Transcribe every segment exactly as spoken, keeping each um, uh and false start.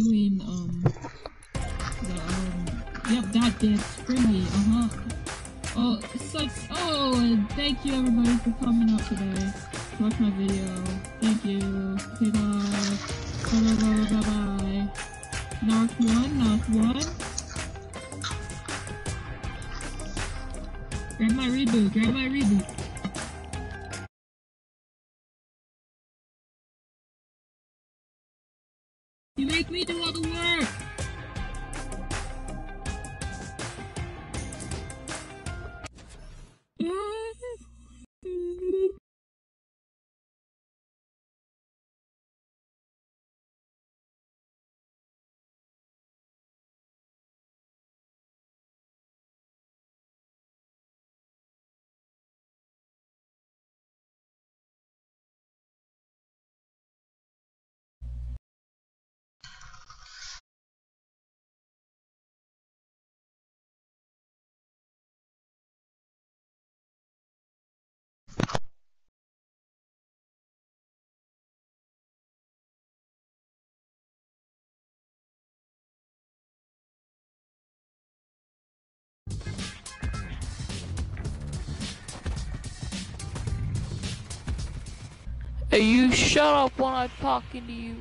doing, um, the, um, yep, that dance, Springy, uh-huh. Oh, it sucks. Oh, and thank you everybody for coming out today to watch my video. Thank you. Okay, bye. Bye, bye, bye, bye, bye. Knock one, knock one. Grab my reboot, grab my reboot. You make me do all the work! Hey, you shut up when I'm talking to you.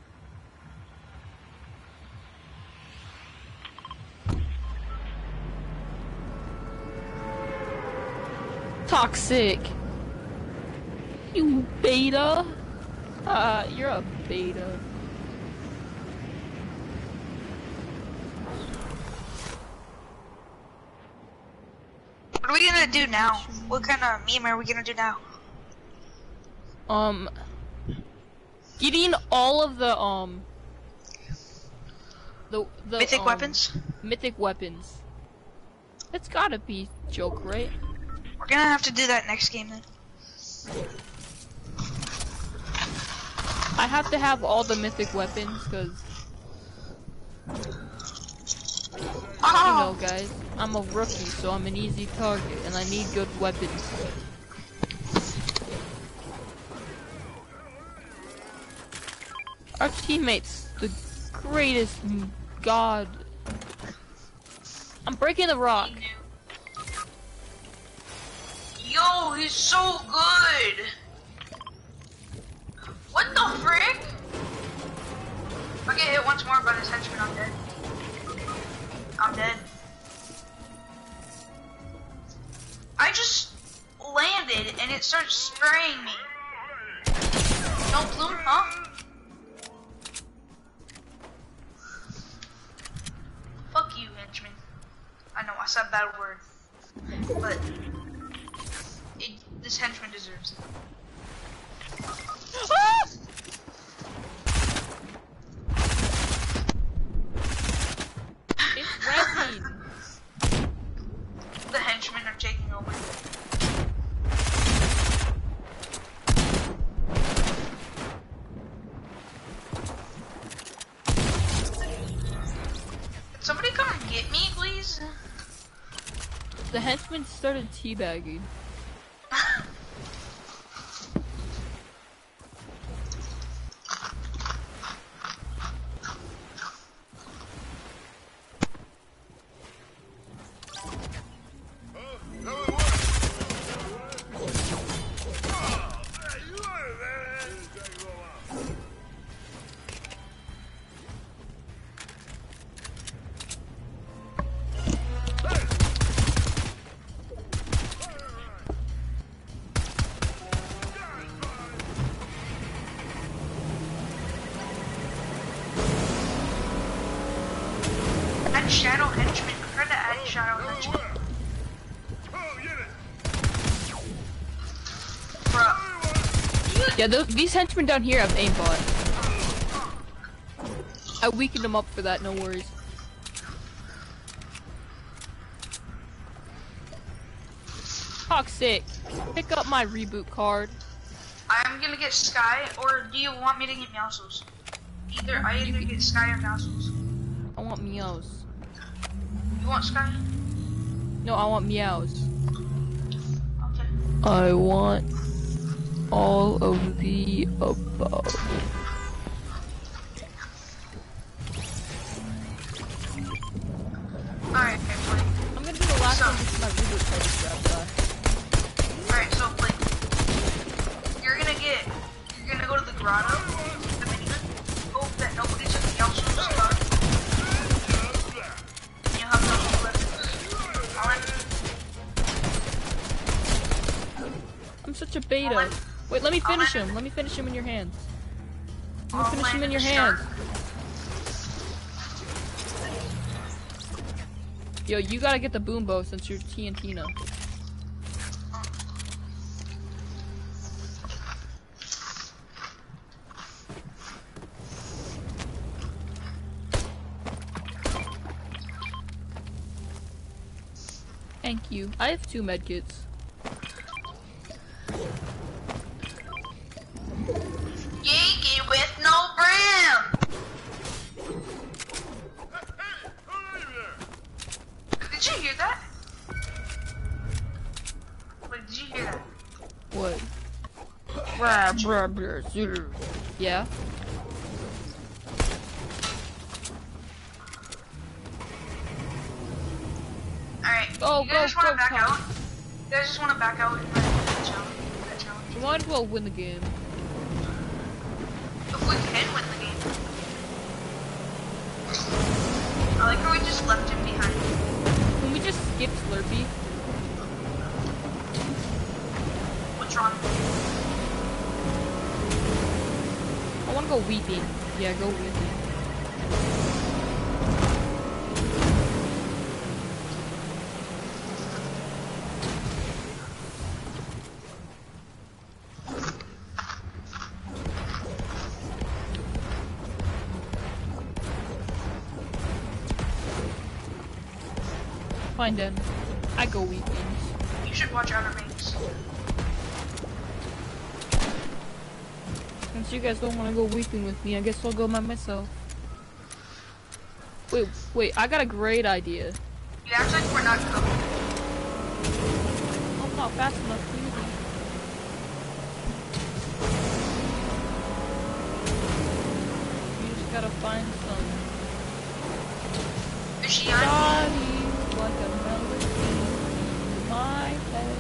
Toxic. You beta. Uh, you're a beta. What are we gonna do now? What kind of meme are we gonna do now? Um, getting all of the um, the the mythic um, weapons. Mythic weapons. That's gotta be a joke, right? We're gonna have to do that next game then. I have to have all the mythic weapons because Oh! you know, guys, I'm a rookie, so I'm an easy target, and I need good weapons. Our teammates, the greatest god. I'm breaking the rock. Yo, he's so good! What the frick? If I get hit once more by this henchman, I'm dead. I'm dead. I just landed and it started spraying me. No plume, huh? Fuck you, henchman. I know I said a bad word, but it, this henchman deserves it. Ah! It's resin. The henchmen are taking over. Could somebody come and get me, please? The henchman started teabagging. Add shadow henchman. I'm trying to add shadow henchman. Bruh. Yeah, th these henchmen down here have aimbot. I weakened them up for that, no worries. Toxic, pick up my reboot card. I'm gonna get Sky, or do you want me to get Meowscles? Either I either get Sky or Meowscles. I want meows. You want Sky? No, I want meows. Okay. I want all of the above. beta. I'll let- Wait, let me I'll finish let- him. Let me finish him in your hands. Let me I'll finish him land in your the hands. shark. Yo, you gotta get the boom bow since you're T N T now. Thank you. I have two medkits. Yankee with no brim! Did you hear that? Wait, did you hear that? What? Brah, brah, brah, zero. Yeah? Alright, Oh, you go, guys just wanna go, back Tom. out? You guys just wanna back out and like, that challenge? That challenge? You might as well win the game. If we can win the game. I like how we just left him behind. Can we just skip Slurpee? What's wrong? I wanna go Weeping. Yeah, go Weeping. Fine then. I go Weeping. You should watch Outer Banks. Since you guys don't want to go Weeping with me, I guess I'll go by myself. Wait, wait, I got a great idea. You act like we're not going. I'm not fast enough for you. You just gotta find some Is she on? body like a melody in my head.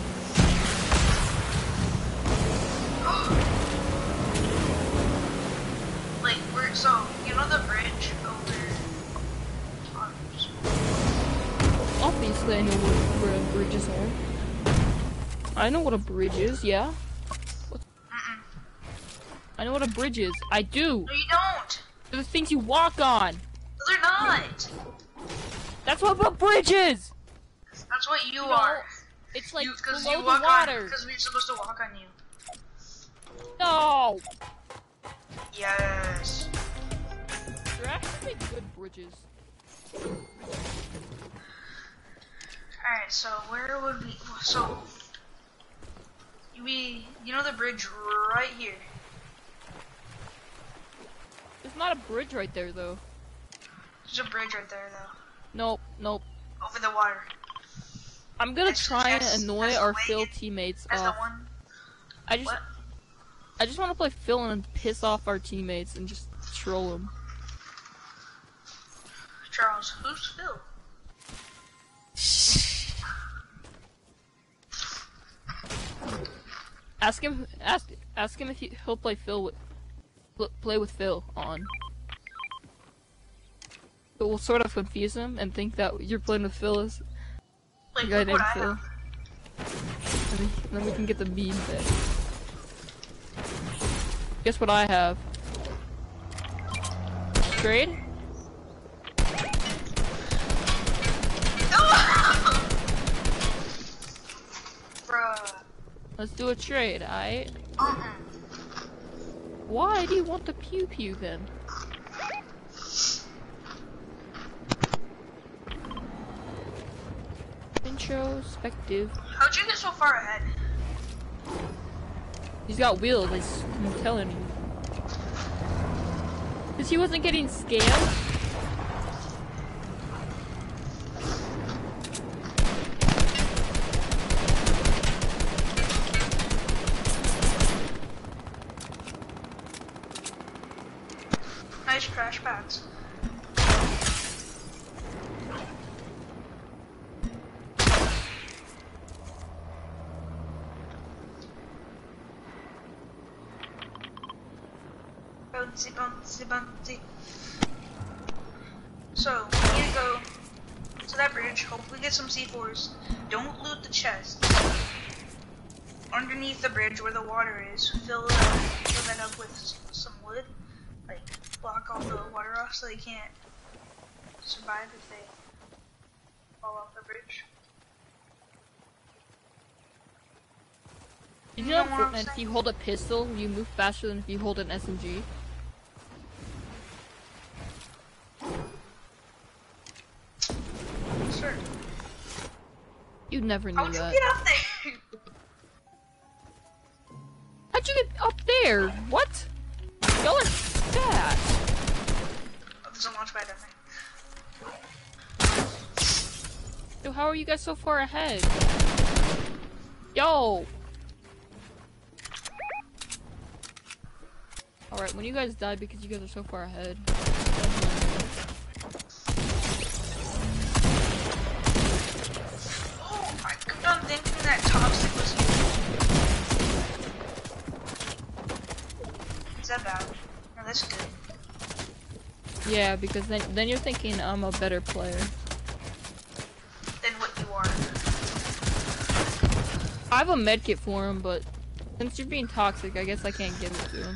Like, we're, so, you know the bridge over on, Obviously, I know what, where bridges are. I know what a bridge is, yeah? What? mm-mm. I know what a bridge is. I do! No, you don't! They're the things you walk on! No, they're not! That's what a bridge is! That's what you, You know, are. It's like Because below you the walk water. Because we're supposed to walk on you. No! Yes. They're actually good bridges. Alright, so where would we, so, we, you know the bridge right here? There's not a bridge right there, though. There's a bridge right there, though. Nope, nope. Over the water. I'm gonna That's- try that's- and annoy that's the our way Phil it- teammates That's off. the one. I just, What? I just want to play Phil and piss off our teammates and just troll them. Charles, who's Phil? Ask him, ask, ask him if he, he'll play Phil with, pl- play with Phil on. But we'll sort of confuse him and think that you're playing with Phil as Like, a guy look named what I Phil. have. And then, and then we can get the meme thing. Guess what I have? Trade? Bruh. Let's do a trade, aight? Uh-uh. Why do you want the pew pew then? Introspective. How'd you get so far ahead? He's got wheels, I s- I'm telling you. Cause he wasn't getting scammed? Nice crash pads. Bouncy, bouncy, bouncy. So, we need to go to that bridge, hopefully get some C fours. Don't loot the chests. underneath the bridge where the water is, fill it up, fill that up with some wood, like block all the water off so they can't survive if they fall off the bridge. You know, Fortnite, if you hold a pistol, you move faster than if you hold an S M G. Sure. You never knew How'd that. you get up there? How'd you get up there? What? Y'all are fast. Oh, there's a launch pad down there. Yo, how are you guys so far ahead? Yo! Alright, when you guys die because you guys are so far ahead. Oh, I kept on thinking that Toxic was you. Is that bad? No, that's good. Yeah, because then then you're thinking I'm a better player. Than what you are. I have a medkit for him, but since you're being toxic, I guess I can't give it to him.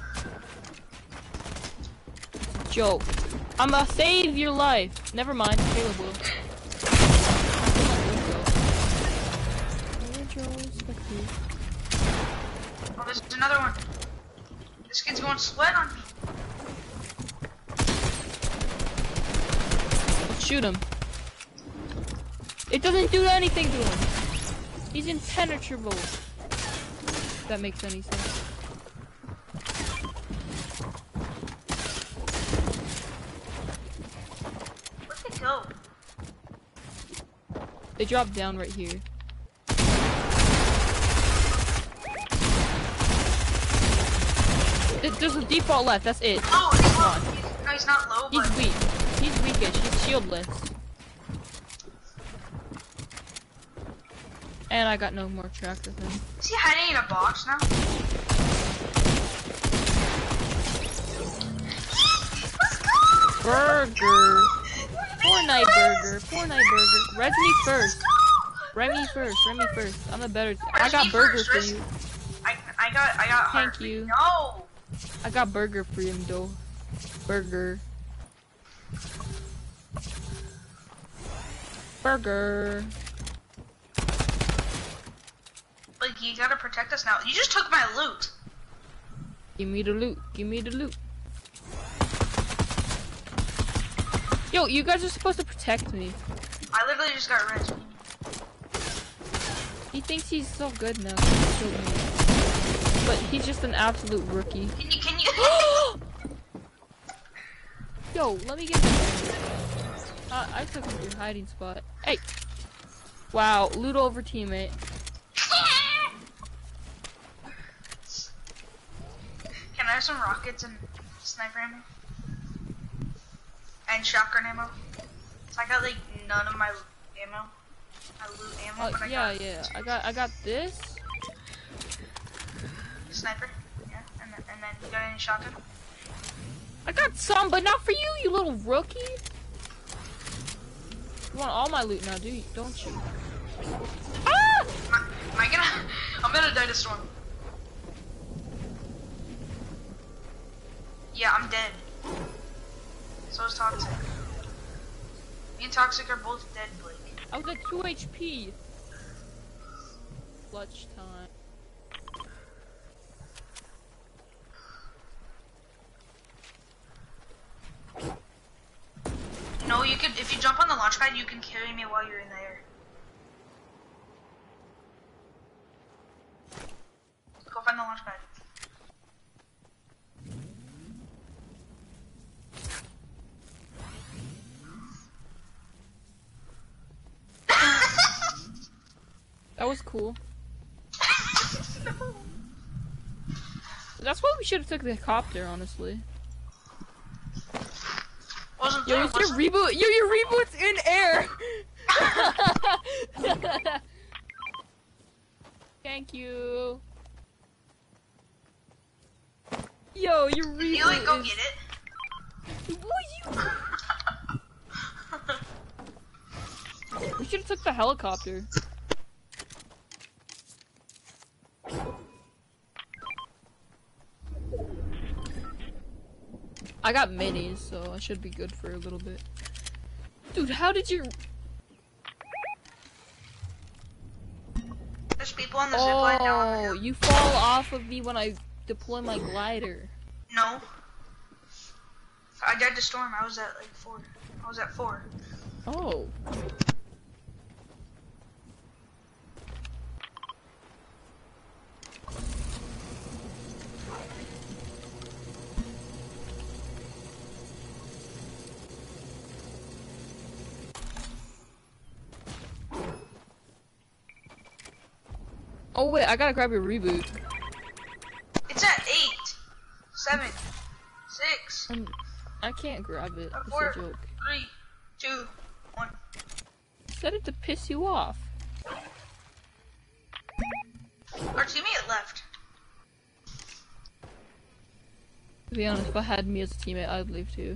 Joke. I'ma save your life. Never mind, Caleb will. Oh, there's another one. This kid's going sweat on me. Shoot him. It doesn't do anything to him. He's impenetrable. If that makes any sense. Where'd they go? They dropped down right here. Th- There's a default left, that's it. Oh, he's low. on. He's, no, he's not low, He's but weak. He's weakish. He's shieldless. And I got no more track with him. is he hiding in a box now? Let's go! Burger. Fortnite burger. Fortnite burger. Res me first. Res me first. Res me first. I'm the better. I Res got me burger first, for res- you. I, I got, I got heart. Thank you. No! I got burger for him though. Burger. Burger. Like, you gotta protect us now. You just took my loot. Give me the loot. Give me the loot. Yo, you guys are supposed to protect me. I literally just got res. He thinks he's so good now. He killed me. But he's just an absolute rookie. Can you, can you? Yo, let me get this. Uh, I took him to your hiding spot. Hey! Wow, loot over teammate. Can I have some rockets and sniper ammo? And shotgun ammo? So I got like none of my ammo. My loot ammo, Uh, but I yeah, got yeah. I got, I got this. sniper. Yeah, and then, and then you got any shotgun? I got some, but not for you, you little rookie. You want all my loot now, do you? Don't you? Ah! Am I, am I gonna? I'm gonna die to storm. Yeah, I'm dead. So is Toxic. Me and Toxic are both dead, Blake. I was at two H P. Clutch time. No, you could, if you jump on the launch pad, you can carry me while you're in the air. Go find the launch pad. That was cool. No. That's why we should have took the copter, honestly. Wasn't Yo, there, is your wasn't- reboot? Yo, your reboot's in air. Thank you. Yo, your reboot. Can you like go is... get it? Will you? We should have took the helicopter. I got minis, so I should be good for a little bit. Dude, how did you... There's people on the zipline down Oh, there. you fall off of me when I deploy my glider. No. I died to storm. I was at like four. I was at four. Oh. Oh wait, I gotta grab your reboot. It's at eight, seven, six, Um, I can't grab it. It's four, a joke. three, two, one. Set it to piss you off. Our teammate left. To be honest, if I had me as a teammate, I'd leave too.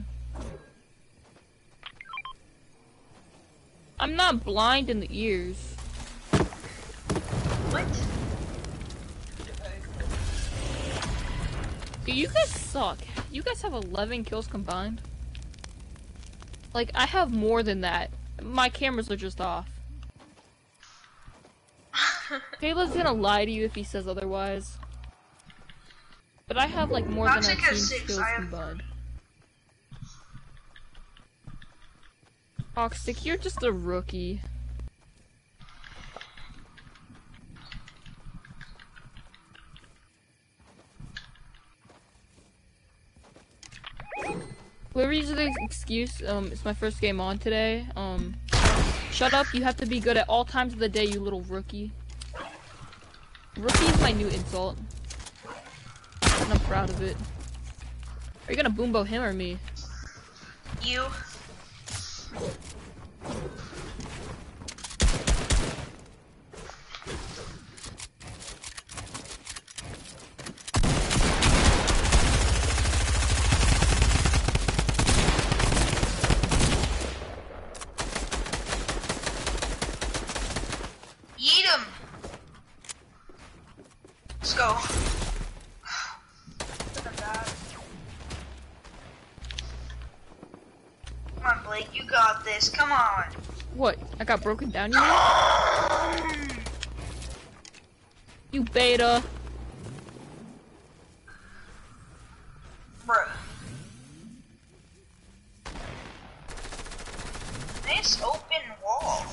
I'm not blind in the ears. What? Dude, you guys suck. You guys have eleven kills combined. Like, I have more than that. My cameras are just off. Caleb's gonna lie to you if he says otherwise. But I have like more Toxic than our has team's six, kills I have- combined. Toxic, you're just a rookie. Whoever uses the excuse, um, it's my first game on today, um, shut up, you have to be good at all times of the day, you little rookie. Rookie is my new insult. And I'm proud of it. Are you gonna boombo him or me? You. Yeet him. Let's go. Look at that. Come on, Blake, you got this. Come on. What? I got broken down, you mean? You beta. Bruh. Nice open wall.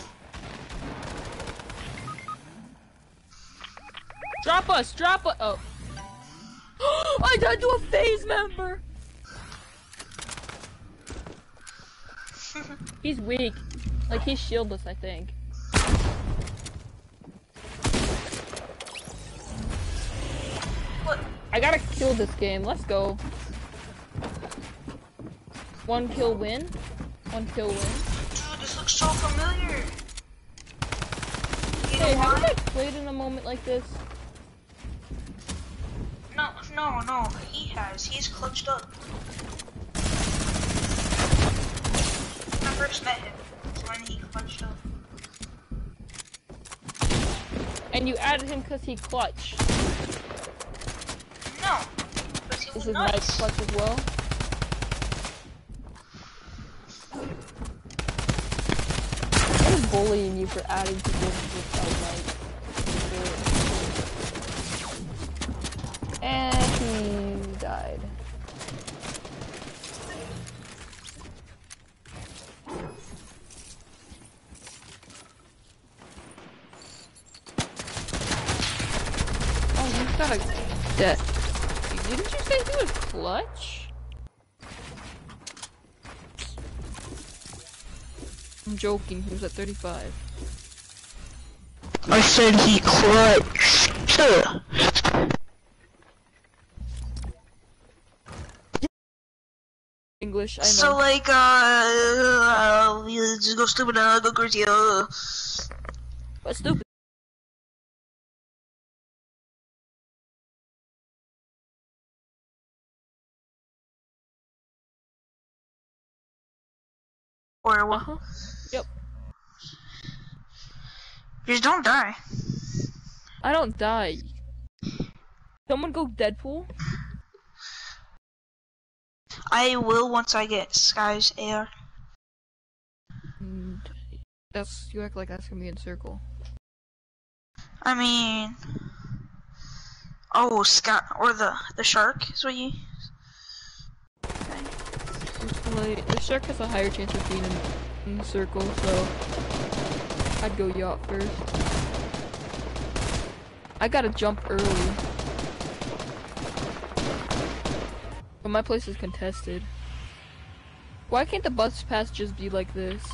Drop us, drop us. Oh. I died to a phase member. He's weak. Like, he's shieldless, I think. What? I gotta kill this game. Let's go. One kill win. One kill win. Dude, this looks so familiar. You Hey, know haven't why? I played in a moment like this? No, no, no. He has. He's clutched up. When I first met him, it's when he clutched up. And you added him because he clutched. No, but he This was is my nuts. clutch as well. I'm bullying you for adding people which I like. And he died. Oh, he's got a death. Didn't you say he was clutch? I'm joking, he was at thirty-five. I said he clutched. English, I know. So like, uh, uh just go stupid, uh, go crazy, uh. But stupid. Or what? Uh-huh. Yep. Just don't die. I don't die. Someone go Deadpool? I will once I get Sky's A R. And that's you act like that's gonna be in circle. I mean, oh, Scott or the the shark is what you. Like, the shark has a higher chance of being in, in the circle, so I'd go yacht first. I gotta jump early. But my place is contested. Why can't the bus pass just be like this?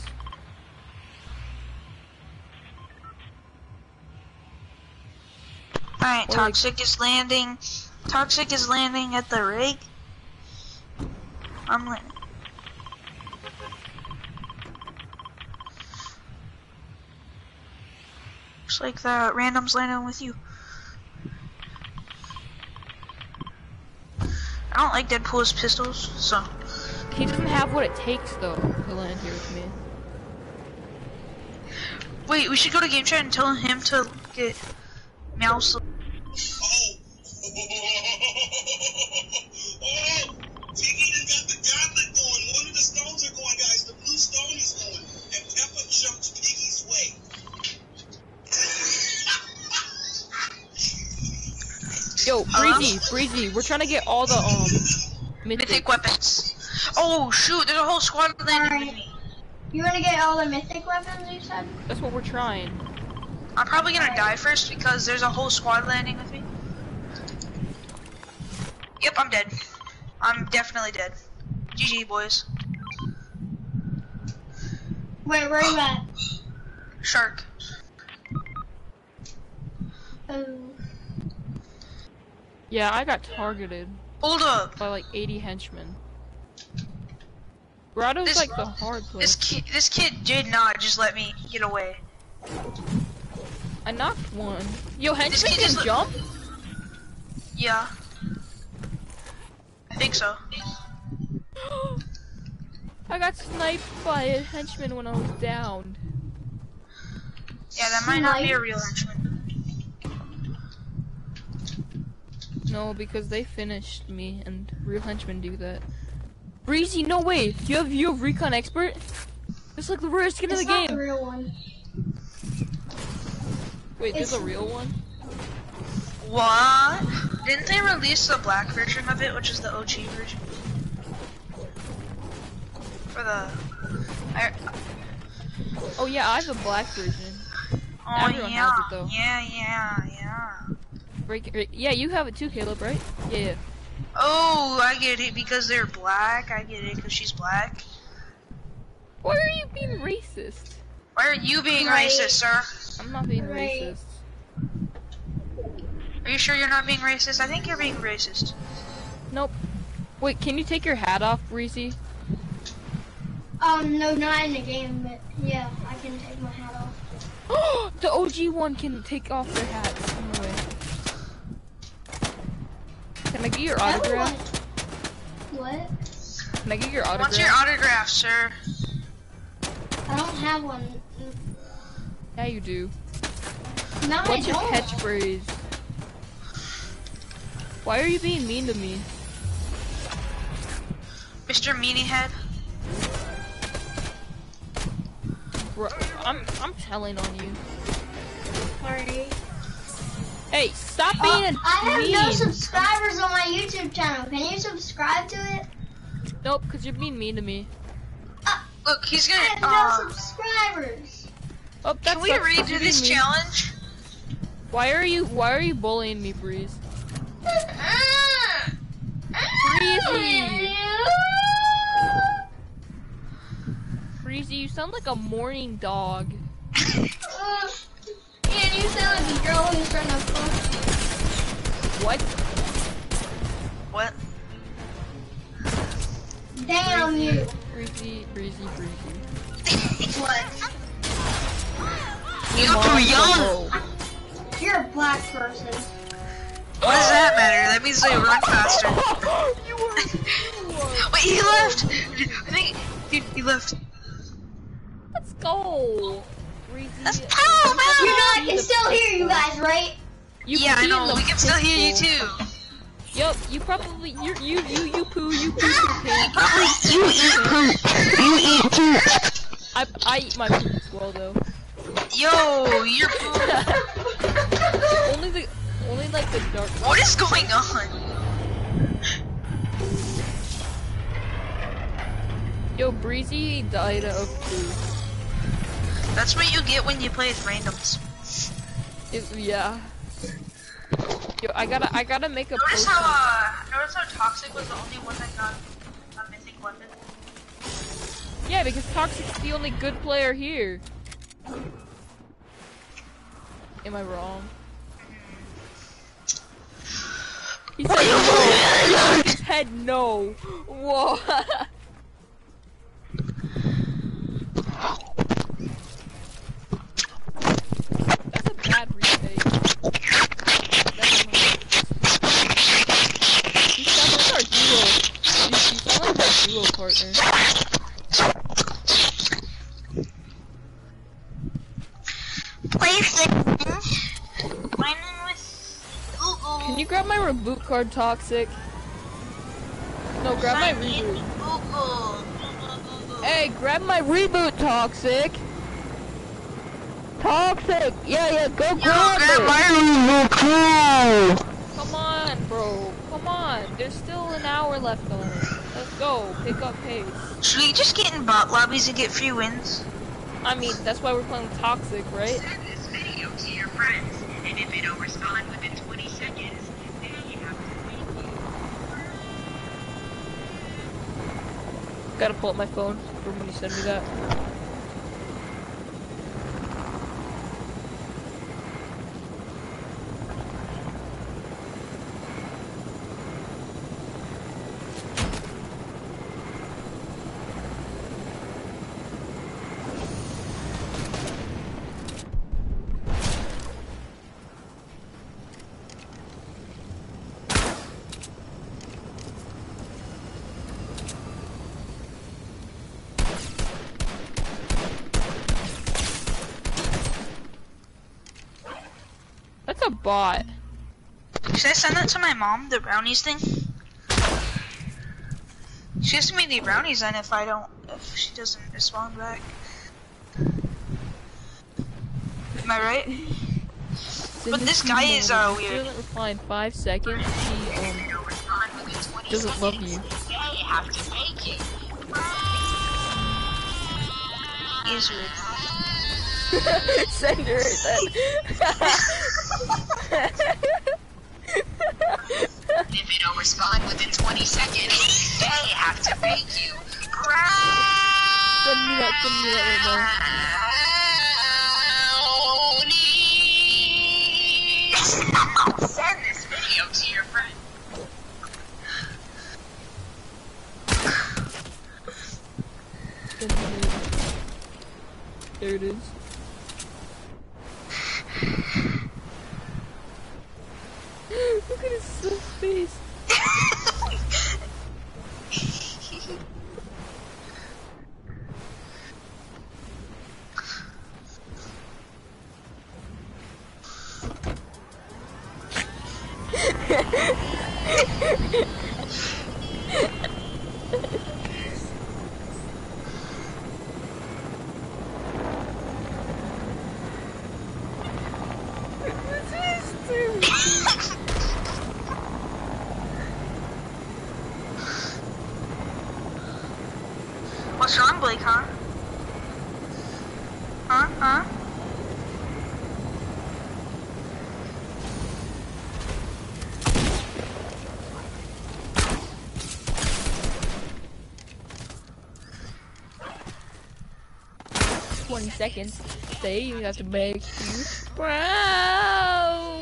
Alright, Or Toxic like... is landing. Toxic is landing at the rig. I'm landing. Looks like the random's landing with you. I don't like Deadpool's pistols, so. He doesn't have what it takes though to land here with me. Wait, we should go to game chat and tell him to get mouse. Oh, Tiggy done got the goblet going. One of the stones are going, guys. The blue stone is going, and Peppa jumped Piggy's way. Yo, Breezy, Breezy, we're trying to get all the um mythic, mythic weapons. Oh shoot, there's a whole squad landing with me. You wanna get all the mythic weapons you said? That's what we're trying. I'm probably gonna die first because there's a whole squad landing with me. Yep, I'm dead. I'm definitely dead. G G, boys. Wait, where are you at? Shark. Oh. Yeah, I got targeted Hold up. by like eighty henchmen. Grotto's This- like the hard This place. kid, this kid did not just let me get away. I knocked one. Yo, henchmen kid can just- jump? Yeah. I think so. I got sniped by a henchman when I was down. Yeah, that might not be a Snipe. real henchman. No, because they finished me, and real henchmen do that. Breezy, no way! Do you have you have recon expert? It's like the rarest skin It's in the not game. the real one. Wait, there's a it's- real one? What? Didn't they release the black version of it, which is the O G version? For the... I, Oh yeah, I have a black version. oh Everyone yeah, has it, though. yeah, yeah, yeah. Break, right- yeah, you have it too, Caleb, right? Yeah, yeah. Oh, I get it because they're black. I get it because she's black. Why are you being racist? Why are you being Right. racist, sir? I'm not being Right. racist. Are you sure you're not being racist? I think you're being racist. Nope. Wait, can you take your hat off, Breezy? Um, no, not in the game, but yeah, I can take my hat off. The O G one can take off their hats. Anyway. Can I get your autograph? Everyone. What? Can I get your autograph? What's your autograph, sir? I don't have one. Yeah, you do. No, What's I your don't. catchphrase? Why are you being mean to me? Mister Meanie Head? Bro, I'm I'm telling on you. Sorry. Hey, stop Uh, being I have mean. no subscribers on my YouTube channel. Can you subscribe to it? Nope, cause you're being mean to me. Look, he's I have gonna, no uh, subscribers. Oh, that can we sucks, 'cause you're redo being this mean. challenge? Why are you Why are you bullying me, Breeze? Breezy! Breezy, you sound like a morning dog. Uh, yeah, you sound like a girl who's trying to fuck. What? What? Damn you. Breezy, breezy, breezy. What? You're Mom, too young! hello. You're a black person. What does that matter? That means they run faster. You are. Wait, he left! I think, dude, he left. Let's go. Breezy. That's I pow, want man. You know I see can the still hear you pistol. guys, right? You Yeah, I see know, the we can still hear you pistol. too. Yup, you probably you you you you poo you poo your pants. You eat poop. You eat poop. I I eat my poop as well though. Yo, you're poop. Only the only like the dark. What is going on? Yo, Breezy died of poop. That's what you get when you play with randoms. It, yeah. Yo, I gotta I gotta make a Notice post. how uh, notice how Toxic was the only one that got a mythic weapon. Yeah, because Toxic's the only good player here. Am I wrong? He said no. He said no. Whoa. That's a bad retake. That's you sound like our duo. You, you sound like our duo partner. Can you grab my reboot card, Toxic? No, grab my reboot. Hey, grab my reboot, Toxic! Toxic! Yeah, yeah, go grab it! Come on, bro. Come on. There's still an hour left on it. Let's go. Pick up pace. Should we just get in bot lobbies and get free wins? I mean, that's why we're playing Toxic, right? Send this video to your friends, and if it don't respond within twenty seconds, then you have to thank you. Gotta pull up my phone for when you send me that. That's a bot. Should I send that to my mom, the brownies thing? She has to make the brownies then if I don't, if she doesn't respond back. Am I right? But this guy is uh If he weird. doesn't reply in five seconds, he um Don't respond within twenty doesn't love seconds, you. then you have to thank you. He's weird. Send her then. If it don't respond within twenty seconds, then you have to thank you. Send me that, send me that right now. Brownies. Send this video to your friend. Send me it. There it is. Look at his silly face. What's wrong, Blake, huh? Huh? Huh? twenty seconds. Stay, you have to make you proud.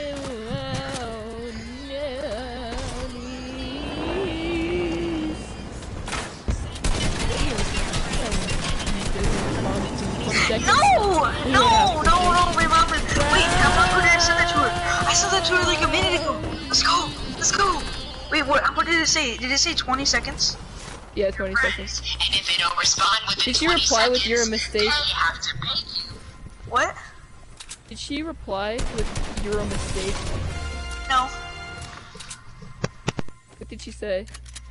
No! No! No, no, my mom is... Wait, how long did I send that to her? I sent that to her like a minute ago. Let's go! Let's go! Wait, what, what did it say? Did it say twenty seconds? Yeah, twenty seconds. And if it don't respond within Did she twenty reply with "you're a seconds, mistake"? then you have to thank you. What? Did she reply with "you're a mistake"? No. What did she say?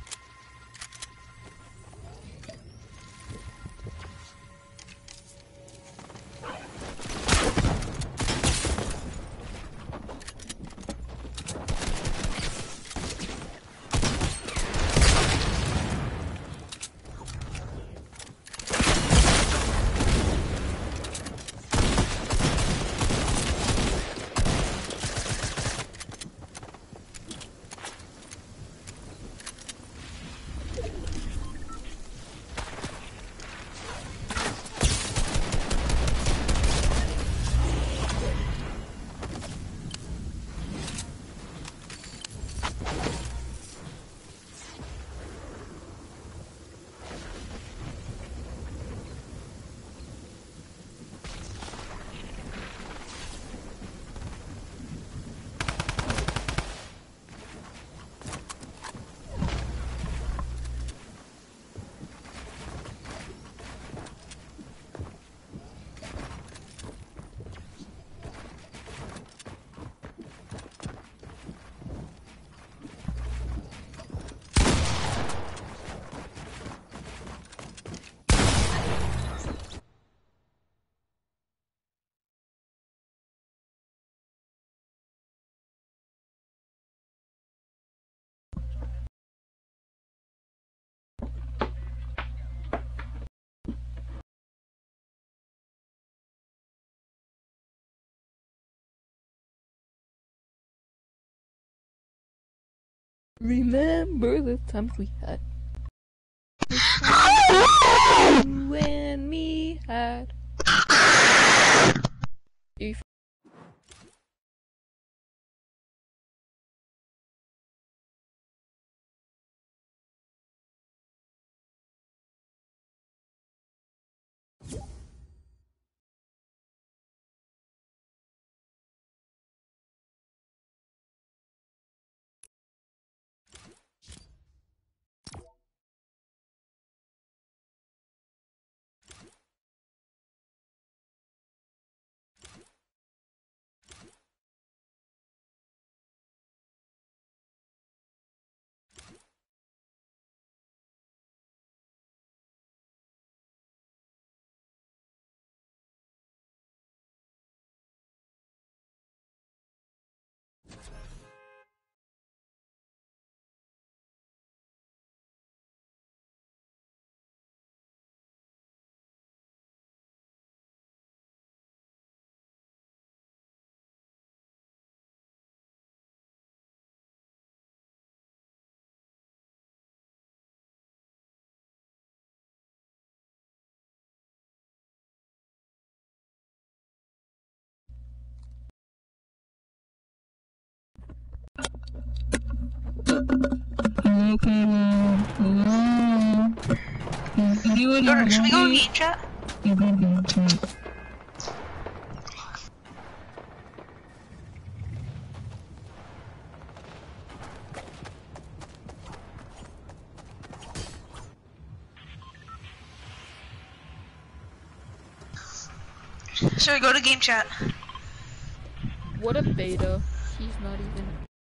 Remember the times we had. You and me had. You Hello, Caleb. Hello. Is anyone Or in should we go lobby? game chat? Yeah, go game chat. Should we go to game chat? What a beta. He's not even.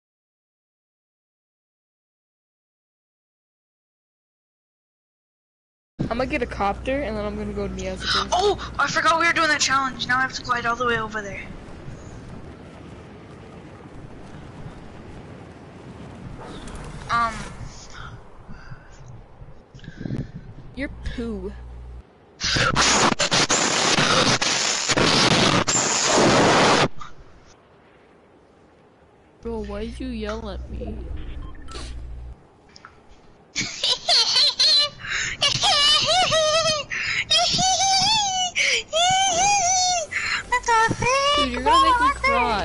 I'm gonna get a copter and then I'm gonna go to Meowsicles. Oh, I forgot we were doing that challenge. Now I have to glide all the way over there. Um. You're poo. Bro, why'd you yell at me? Dude, you're gonna make me cry.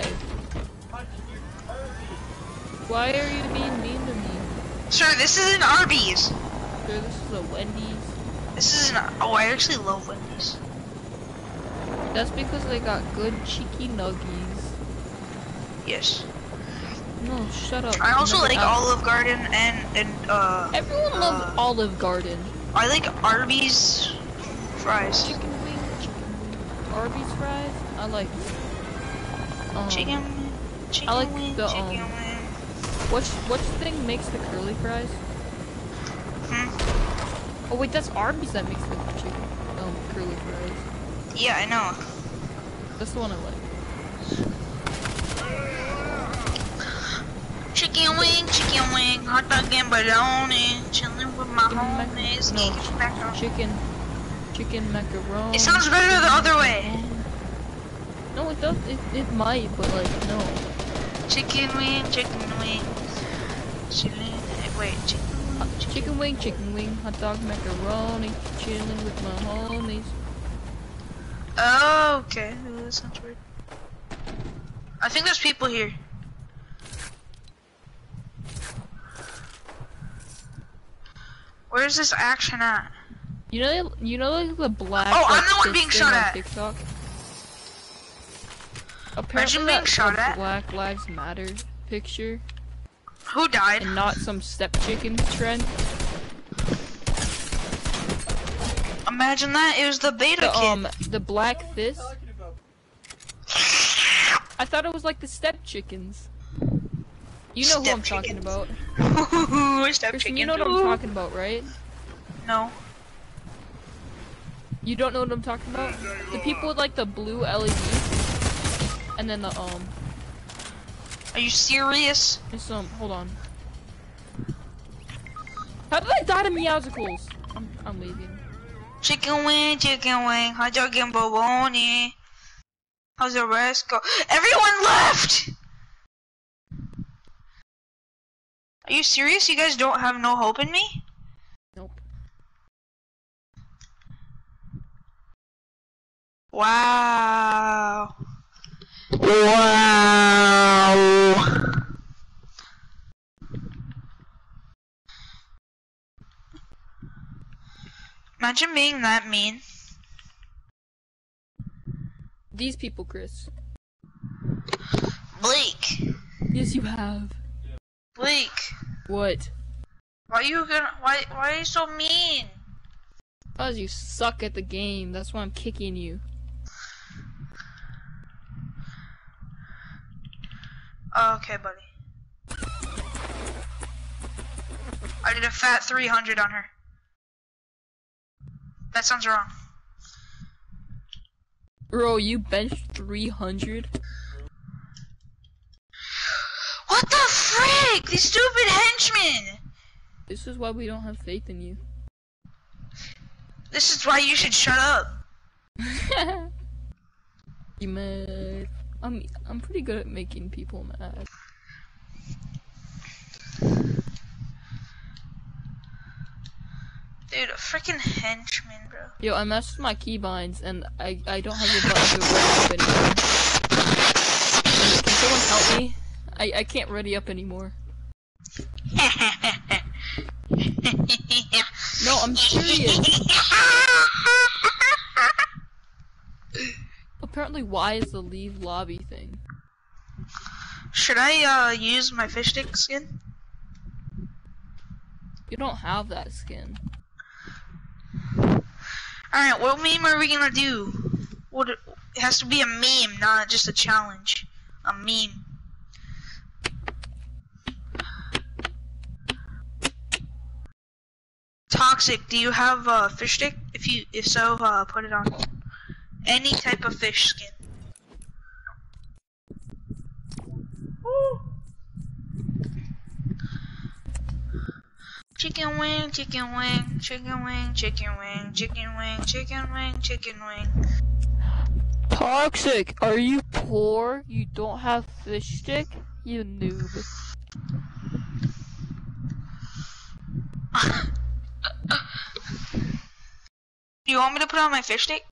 Why are you being mean to me? Sir, this is an Arby's. Sir, this is a Wendy's. This is an. Oh, I actually love Wendy's. That's because they got good cheeky nuggies. Yes. No, shut up. I also Never like have- Olive Garden and and uh. Everyone loves uh, Olive Garden. I like Arby's fries. Chicken wing, chicken wing. Arby's fries? I like um, Chicken. Chicken I like wing, the, chicken um, wing. Which which thing makes the curly fries? Hmm? Oh wait, that's Arby's that makes the chicken um curly fries. Yeah, I know. That's the one I like. Chicken wing, chicken wing, hot dog and bologna, chilling with my Chicken mac- homies. no, eating macaroni. chicken, chicken macaroni. It sounds better the other way. No, it does. It it might, but like no. Chicken wing, chicken wing. Chilling. Wait, chicken Uh, wing, chicken. chicken wing, chicken wing, hot dog, macaroni, chilling with my homies. Oh, okay. Ooh, that sounds weird. I think there's people here. Where's this action at? You know, you know, like the black. Oh, I'm like, the one fist being thing shot on at. TikTok. Imagine Apparently, being that's shot a at. Black Lives Matter picture, Who died? and not some step chicken trend. Imagine that. It was the beta The kid. um, the black fist. I thought it was like the step chickens. You know who Step I'm talking chickens. about. Ooh, step Christian, chicken. you know what I'm Ooh. talking about, right? No. You don't know what I'm talking about? The people with like the blue L E D, and then the um, Are you serious? it's um, hold on. How did I die to Meowsicles? I'm I'm leaving. Chicken wing, chicken wing, hot dog and bologna. How's the rest go? Everyone left! Are you serious? You guys don't have no hope in me? Nope. Wow. Wow. Imagine being that mean. These people, Chris. Blake. Yes, you have. Blake. What? Why you gonna why why are you so mean? Cause you suck at the game. That's why I'm kicking you. Oh, okay, buddy. I did a fat three hundred on her. That sounds wrong. Bro, you benched three hundred? What the frick? These stupid henchmen! This is why we don't have faith in you. This is why you should shut up. You mad? I'm I'm pretty good at making people mad. Dude, a freaking henchman, bro. Yo, I messed with my keybinds and I I don't have the button to ready up anymore. Can someone help me? I I can't ready up anymore. No, I'm serious. Apparently, why is the leave lobby thing? Should I uh use my fish stick skin? You don't have that skin. Alright, what meme are we gonna do? What it has to be a meme, not just a challenge. A meme. Toxic, do you have a fish stick? If you if so, uh put it on. Any type of fish skin. Chicken wing, chicken wing, chicken wing, chicken wing, chicken wing, chicken wing, chicken wing. Toxic, are you poor? You don't have fish stick? You noob. You want me to put on my fish stick?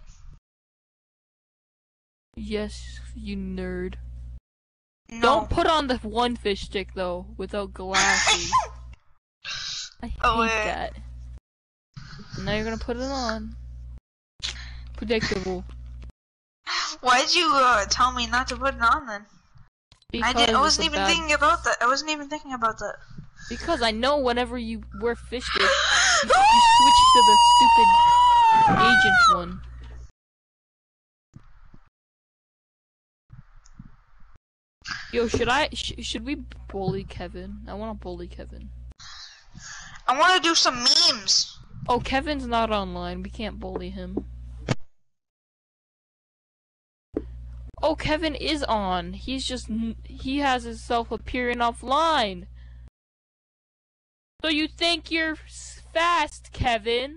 Yes, you nerd. No. Don't put on the one fish stick though, without glasses. I hate Oh, wait. that. Now you're gonna put it on. Predictable. Why'd you uh, tell me not to put it on then? Because I didn't. I it's wasn't a even bad- thinking about that. I wasn't even thinking about that. Because I know whenever you wear fish stick, you, you switch to the stupid agent one. Yo, should I, sh should we bully Kevin? I wanna bully Kevin. I wanna do some memes. Oh, Kevin's not online. We can't bully him. Oh, Kevin is on. He's just, he has himself appearing offline. So you think you're fast, Kevin?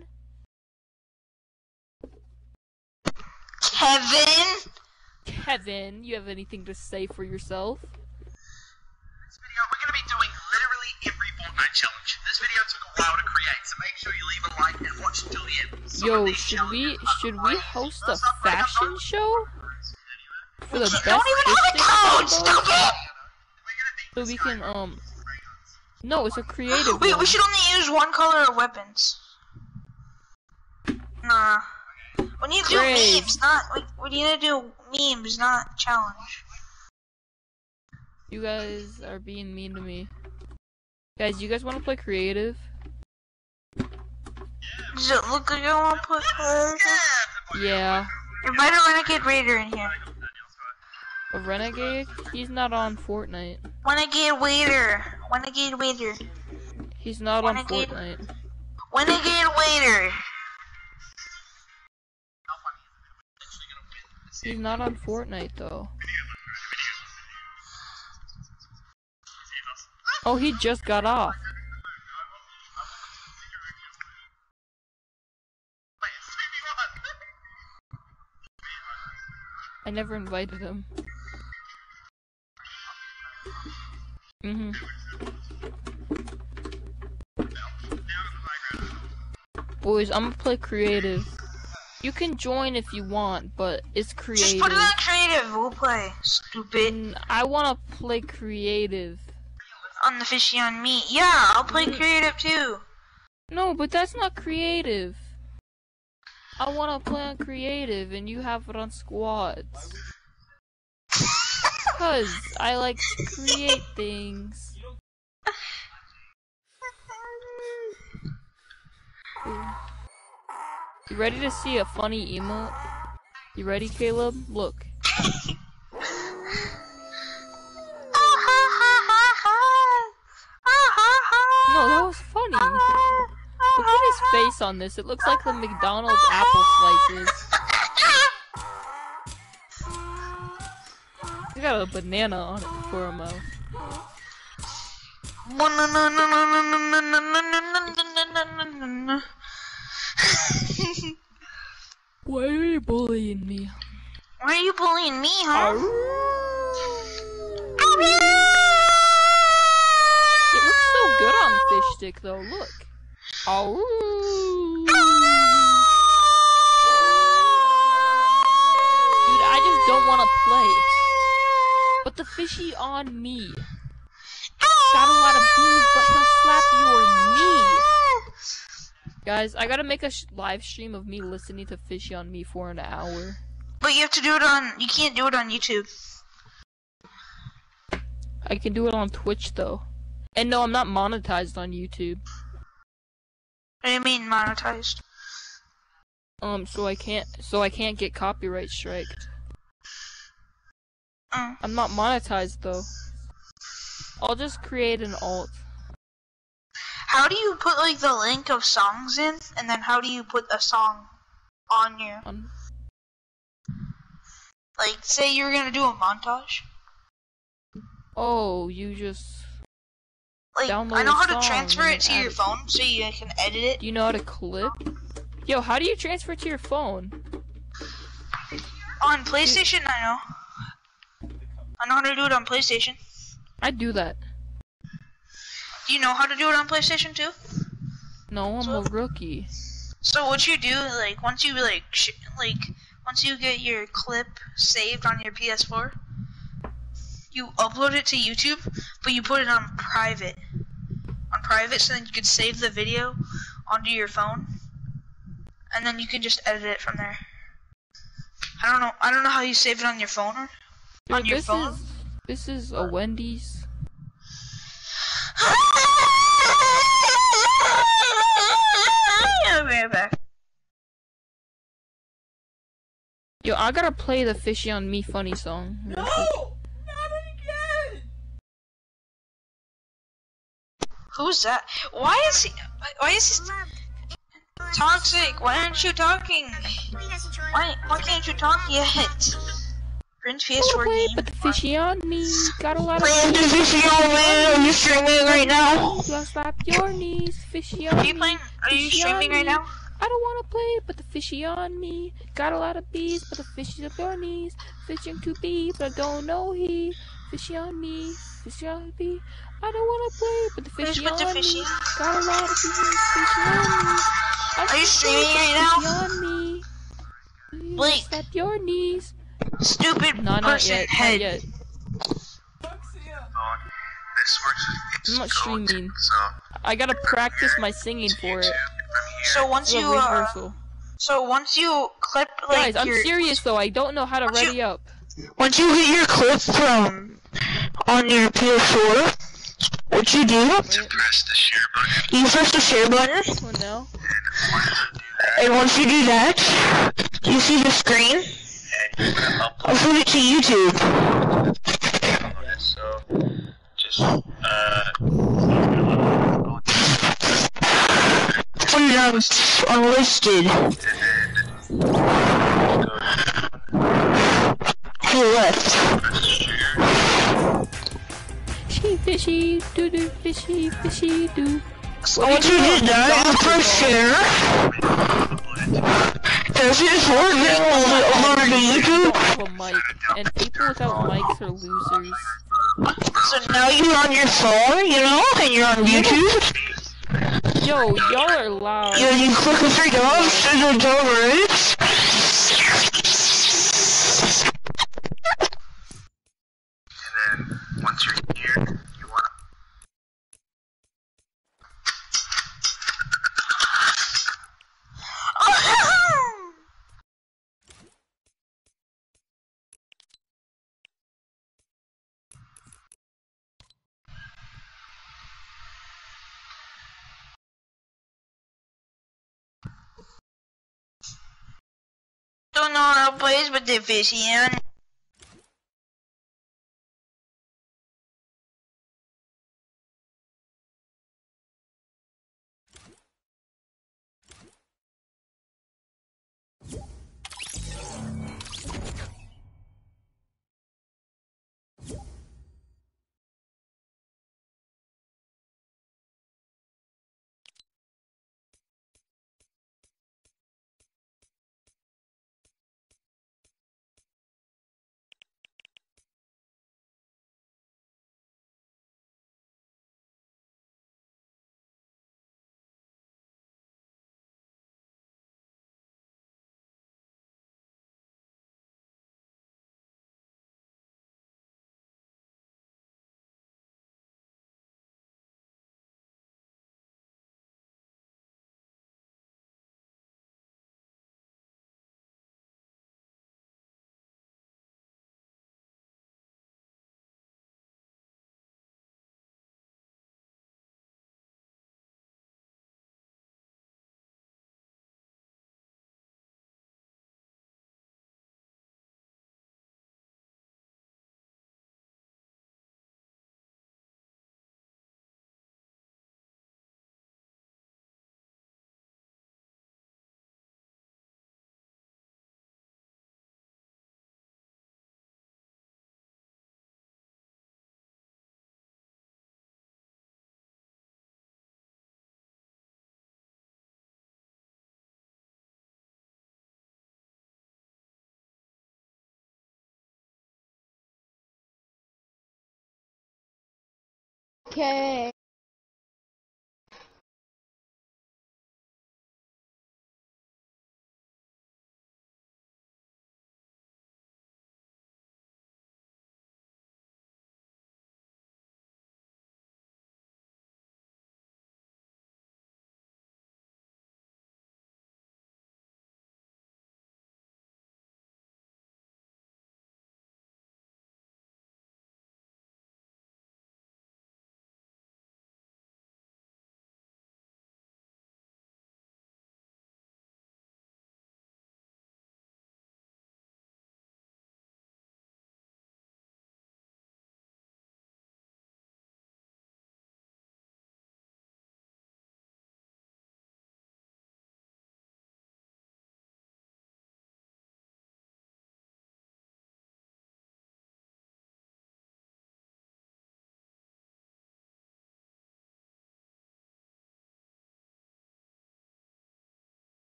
Kevin? Kevin, you have anything to say for yourself? This video, we're going to be doing literally every Fortnite challenge. This video took a while to create, so make sure you leave a like and watch until the end. Some of Yo, these should we challenges are should we crazy. host a First up, right up fashion top. show for the You best don't even have a fish code, sticks? stupid! We're gonna beat So this we guy, can bro. um. No, it's a creative Wait, one. we should only use one color of weapons. Nah. We need to do Great. memes, not we, we need to do memes, not challenge. You guys are being mean to me. Guys, you guys want to play creative? Does it look like I want to put colors? Yeah. Invite a Renegade Raider in here. A renegade? He's not on Fortnite. Renegade Waiter. Renegade Waiter. He's not on Renegade. Fortnite. Renegade Waiter. He's not on Fortnite though. Oh, he just got off. I never invited him. Mhm. Boys, I'm gonna play creative. You can join if you want, but it's creative. Just put it on creative. We'll play. Stupid. Mm, I wanna play creative. On the fishy on me. Yeah, I'll play Mm. creative too. No, but that's not creative. I wanna play on creative, and you have it on squads. Cause I like to create things. You ready to see a funny emote? You ready, Caleb? Look. No, that was funny. Look at his face on this. It looks like the McDonald's apple slices. He got a banana on it for a mouth. Why are you bullying me? Why are you bullying me, huh? It looks so good on the fish stick though, look. Oh. Dude, I just don't want to play. But the fishy on me. Got a lot of bees, but he'll slap your knee. Guys, I gotta make a sh live stream of me listening to Fishy on Me for an hour. But you have to do it on. You can't do it on YouTube. I can do it on Twitch though. And no, I'm not monetized on YouTube. What do you mean monetized? Um, so I can't, so I can't get copyright striked. Uh, I'm not monetized though. I'll just create an alt. how do you put like the link of songs in, and then how do you put a song on your? On, Like, say you were gonna do a montage. oh, you just. Like, Download I know a how song to transfer and it to then your add it. phone so you can edit it. Do you know how to clip? Yo, how do you transfer to your phone? On PlayStation, I know. I know how to do it on PlayStation. I do that. Do you know how to do it on PlayStation too? No, I'm a rookie. So what you do, like, once you like, sh like, once you get your clip saved on your P S four, you upload it to YouTube, but you put it on private. On private, so then you can save the video onto your phone, and then you can just edit it from there. I don't know. I don't know how you save it on your phone or Dude, on your this phone. is this is a Wendy's. I'll be right back. Yo, I gotta play the Fishy on Me funny song. No! Not again! Who's that? Why is he? Why is he toxic? Why aren't you talking? Why? Why can't you talk yet? Prince P S four Play, game. but the fishy on me. Got a lot of Playing the fishy on me. Are you streaming right now? Do I slap your knees? Fishy on Are me. you playing? Are you Fishy on streaming right me. now? I don't wanna play, but the fishy on me. Got a lot of bees, but the fishy up your knees. Fishing to be, but I don't know he. Fishy on me, fishy on me. I don't wanna play, but the Who's fishy with the on fishy? me. Got a lot of bees, fishy on me. I Are you don't streaming play, right but the now? fishy on me. You Blake. slap your knees. Stupid No, not person yet, head. not yet. This works. It's I'm not code, streaming. So I gotta practice my singing for it. So once It's a you uh, rehearsal. so once you clip like Guys, I'm your serious though. I don't know how to Once you- ready up. once you get your clip from on your P S four, what you do? Wait, press the share button. You press the share button, what now? and once you do that, you see the screen. And you're gonna Upload it to YouTube. upload it. So just uh. Put it on unlisted. To the left. Fishy, fishy, doo doo, fishy, fishy, doo. So once you did that, you press share. Does it for then upload it to I YouTube? don't have a mic, and people without mics are losers. So now you're on your phone, you know, and you're on YouTube. Yo, y'all are loud. You, you click the three dots to the top right. And then once you're here, you wanna. Don't know how to play with the fishy on. Okay.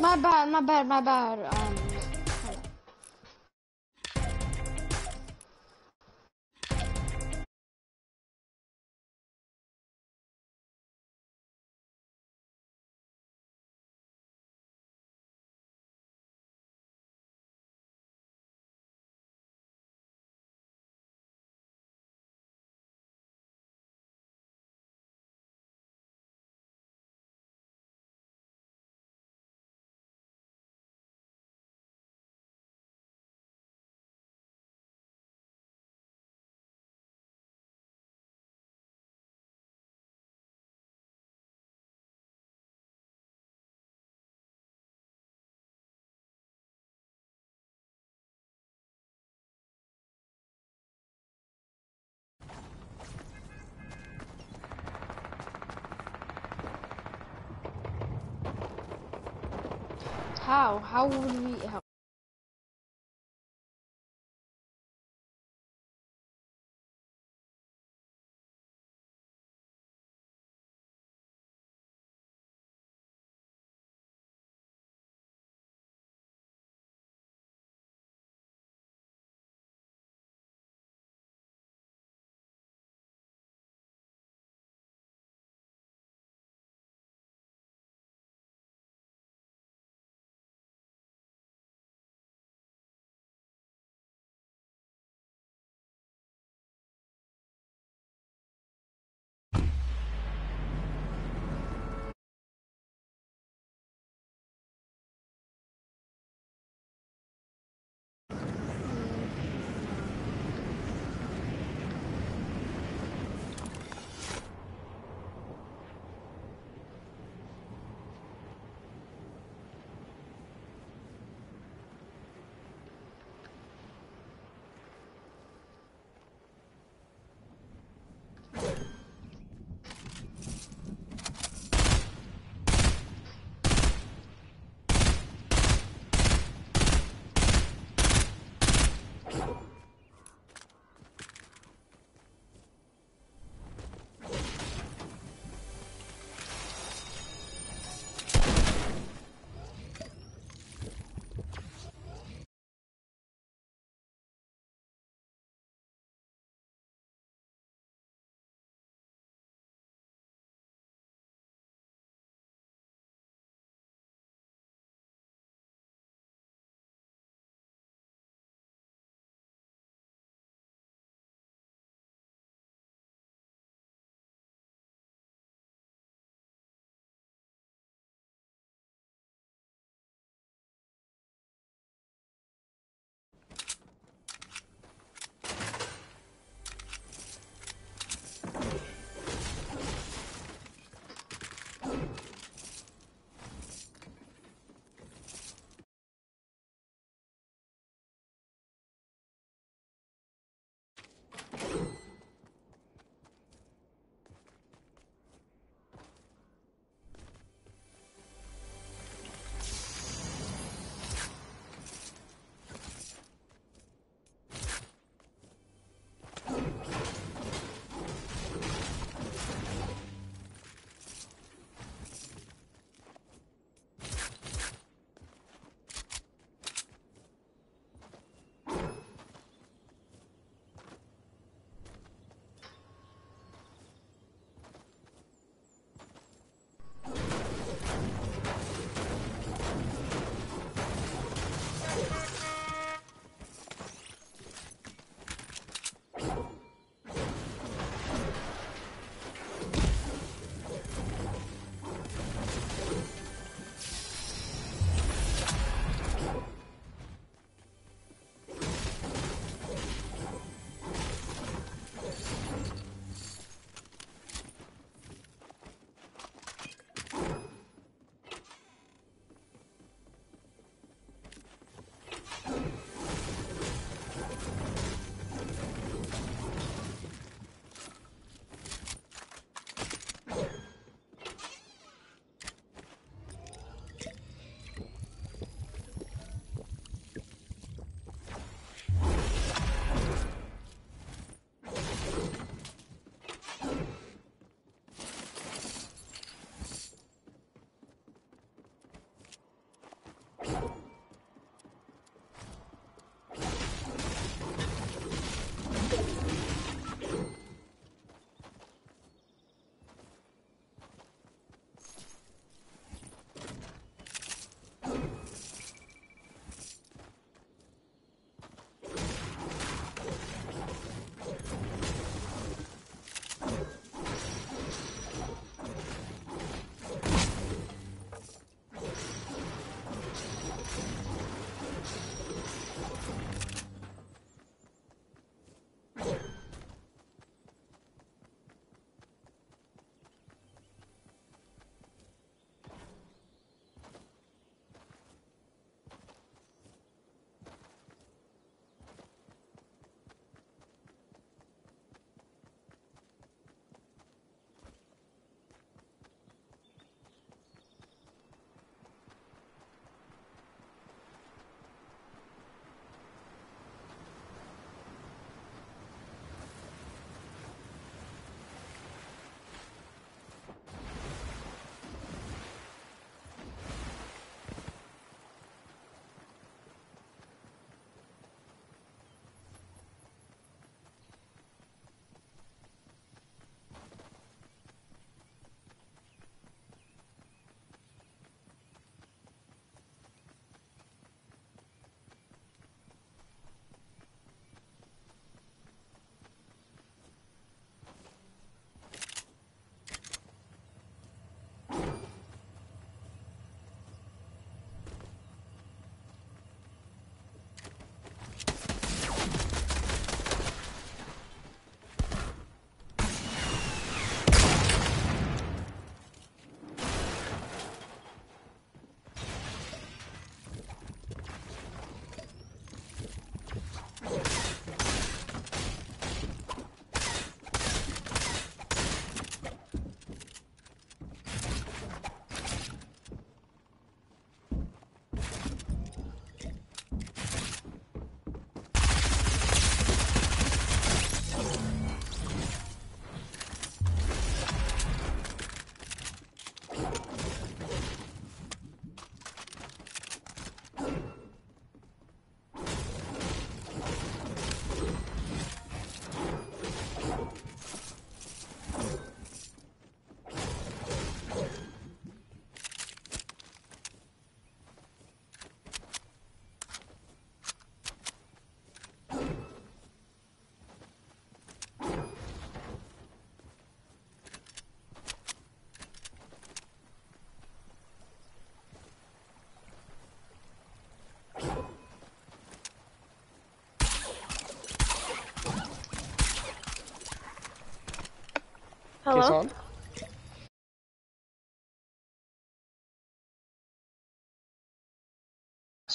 My bad, my bad, my bad. Um, hold on. How? How would we help?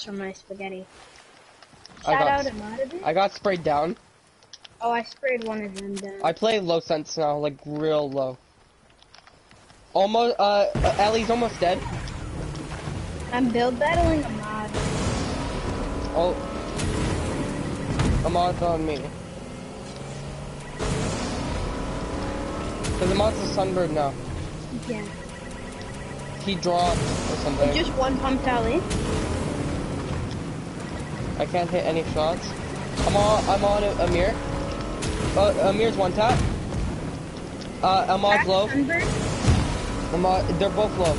sauce from my spaghetti. I Shout got, out to Matabi. I got sprayed down. Oh, I sprayed one of them down. I play low sense now, like real low. Almost, uh, uh, Ellie's almost dead. I'm build battling a mod. Oh. A mod's on me. Cause the mod's a sunbird now. Yeah. He dropped or something. Just one pumped alley. I can't hit any shots. I'm on, I'm on Amir. Uh, Amir's one tap. Uh, Ahmad's low. Sunbird. Ahmad, they're both low.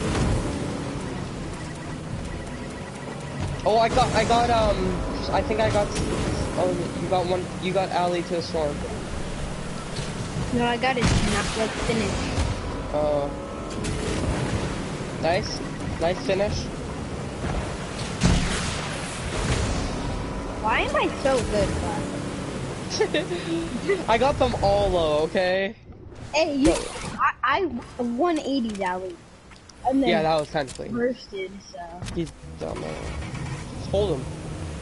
Oh, I got, I got, um, I think I got, oh, you got one, you got Ali to a storm. No, I got it not like finish. Uh, nice, nice finish. Why am I so good, Bob? I got them all low, okay? Hey, you, I, I one eighty alley. And then Yeah, that was technically. bursted, so. He's dumb, man. Just hold him.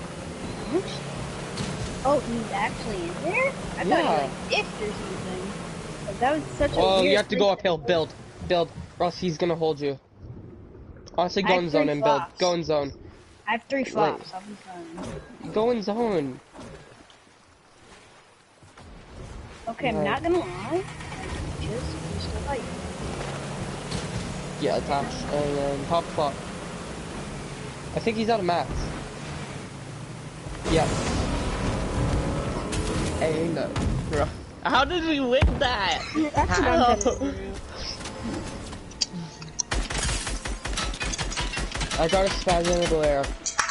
Oh, he's actually in there? I Yeah. thought he like dished or something. But that was such a Oh, weird you have to go place uphill. Build, build, or else he's gonna hold you. Honestly, I go have in zone three and build. flops. Go in zone. I have three flops, I'll be fine. Go in zone. Okay, I'm Right. not gonna lie. Just, just a fight. Yeah, attach and then top flop. I think he's out of mats. Yeah. Hey, no. Bro. How did we win that? That's what I'm gonna do. I got a spaz in the glare.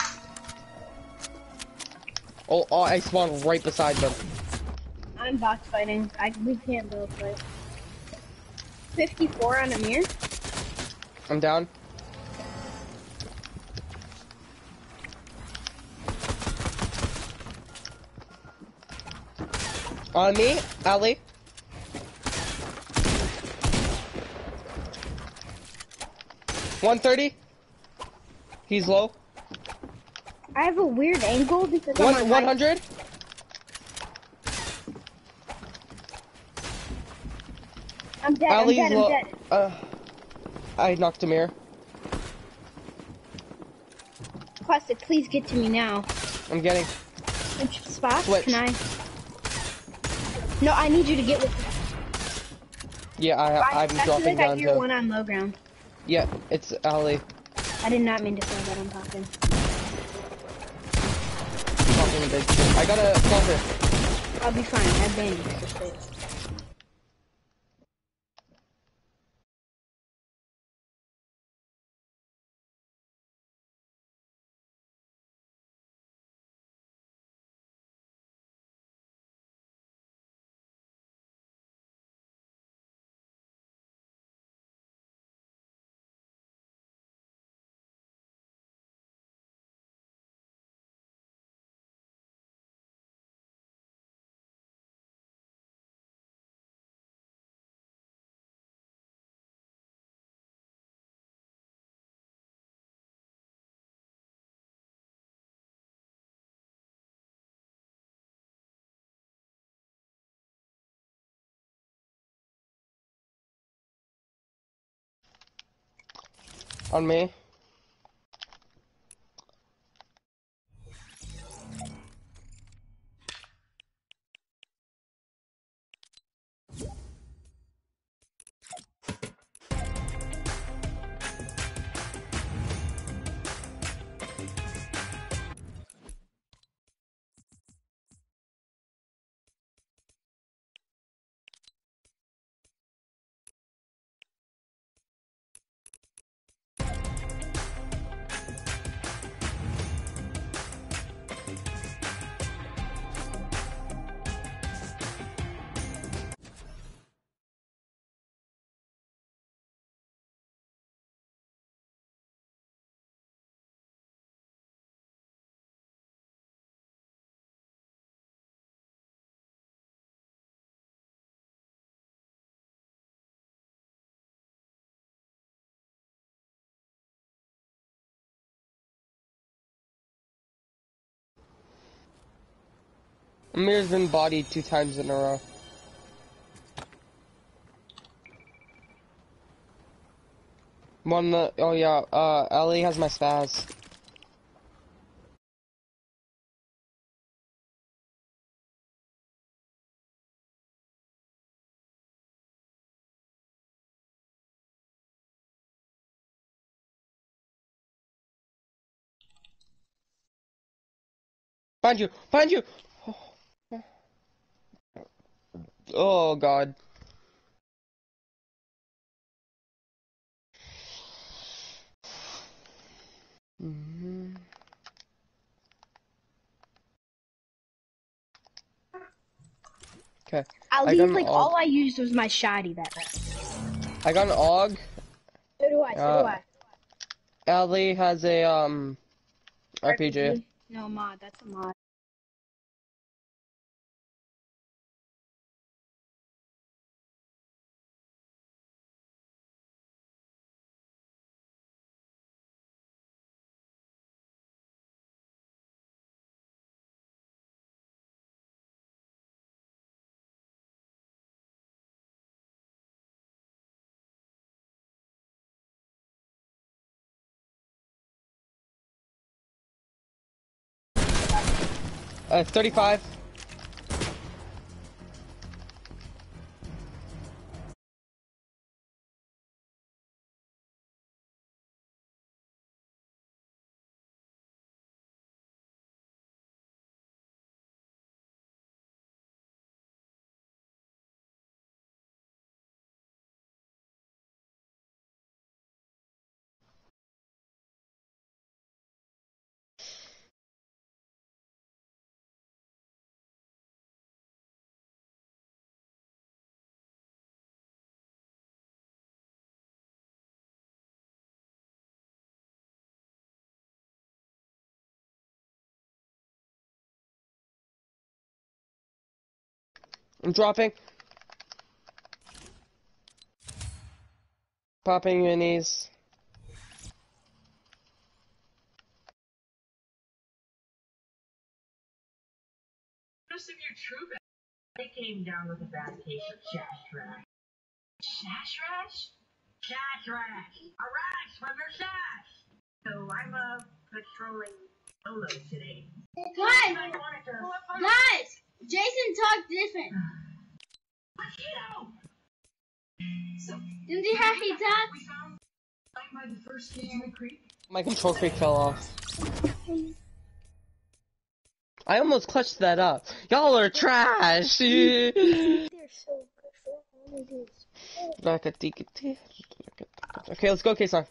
Oh, oh, I spawned right beside them. I'm box fighting. I, we can't build fight. fifty-four on Amir. I'm down. On me, Ali. one thirty. He's low. I have a weird angle because I'm One, on one high- hundred. I'm dead, Ali's I'm dead, low. I'm dead. Uh, I knocked him here. Plastic, please get to me now. I'm getting. Which spot? Switch. Can I? No, I need you to get with me. Yeah, I, I, I'm I dropping feel like I down hear too. one on low ground. Yeah, it's Ali. I did not mean to say that on popping. Talking big shit. I got a flutter. I'll be fine. I have bandages for space. On me. Amir's been bodied two times in a row. One, uh, oh yeah, uh, Ellie has my spaz. Find you! Find you! Oh god. Mm-hmm. Okay. At I least, like, all I used was my shoddy that night. I got an A U G. So do I, so uh, do I. Ellie has a, um, R P G. R P G? No, mod, that's a mod. Uh, thirty-five. I'm dropping. Popping minis. Most of your troop, they came down with a bad case of shash rash. Shash rash? Shash rash. A rash from your shash. So I'm uh patrolling solo today. Guys, I wanted to. guys, Jason talked different. So Didn't you have he talk? we found by the first kids in the creek. My control creek fell off. I almost clutched that up. Y'all are trash. They're so good for holidays. Okay, let's go, K-Song.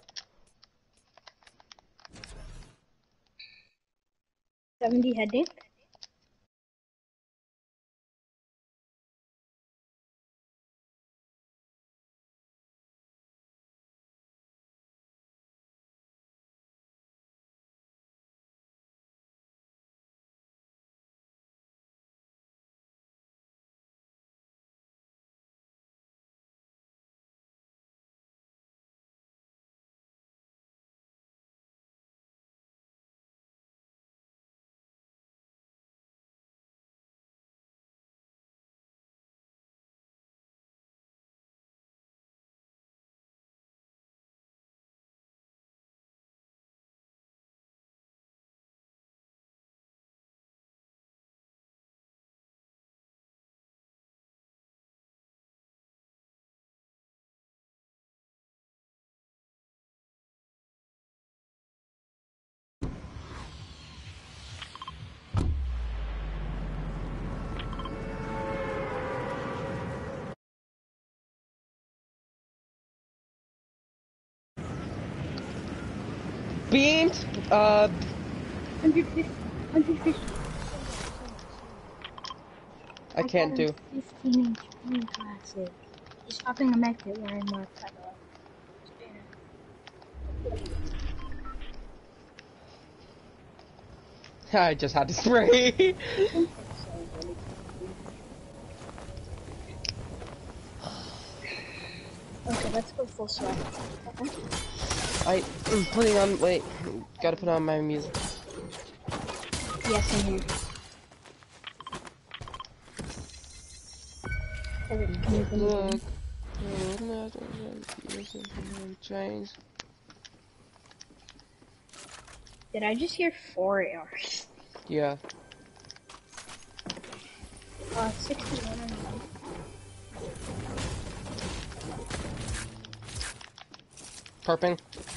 seventy heading. Beamed. Uh. one fifty. one fifty. I can't do. fifteen inch green classic. He's popping a mech kit where I'm marked at all. I just had to spray. Okay, let's go full swap. I, I'm putting on. Wait, gotta put on my music. Yes, I'm here. Look. Change. Did I just hear four hours? Yeah. Uh, sixty-one and one. Tarping.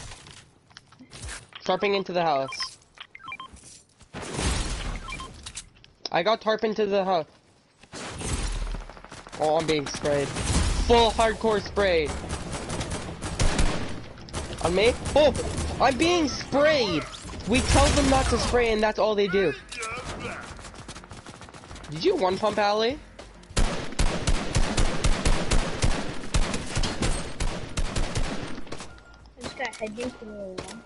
Tarping into the house. I got tarp into the house. Oh, I'm being sprayed. Full hardcore sprayed. On me? Oh, I'm being sprayed. We tell them not to spray and that's all they do. Did you one pump, Allie? I just got head juice and really well.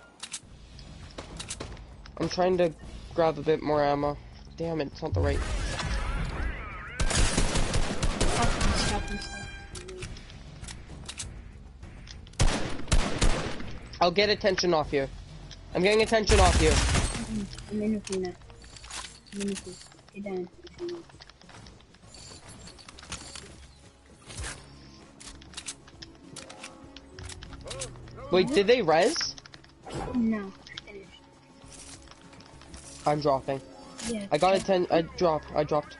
I'm trying to grab a bit more ammo. Damn it, it's not the right. I'll get attention off you. I'm getting attention off you. I'm in with you now. I'm in with you. Get down if you need. Wait, did they res? No, I finished. I'm dropping. Yeah. I got a ten. I dropped. I dropped.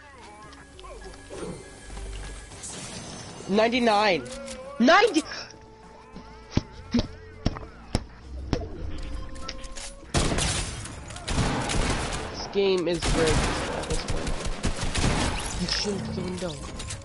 ninety-nine. ninety. This game is rigged at this point. You should have thrown down.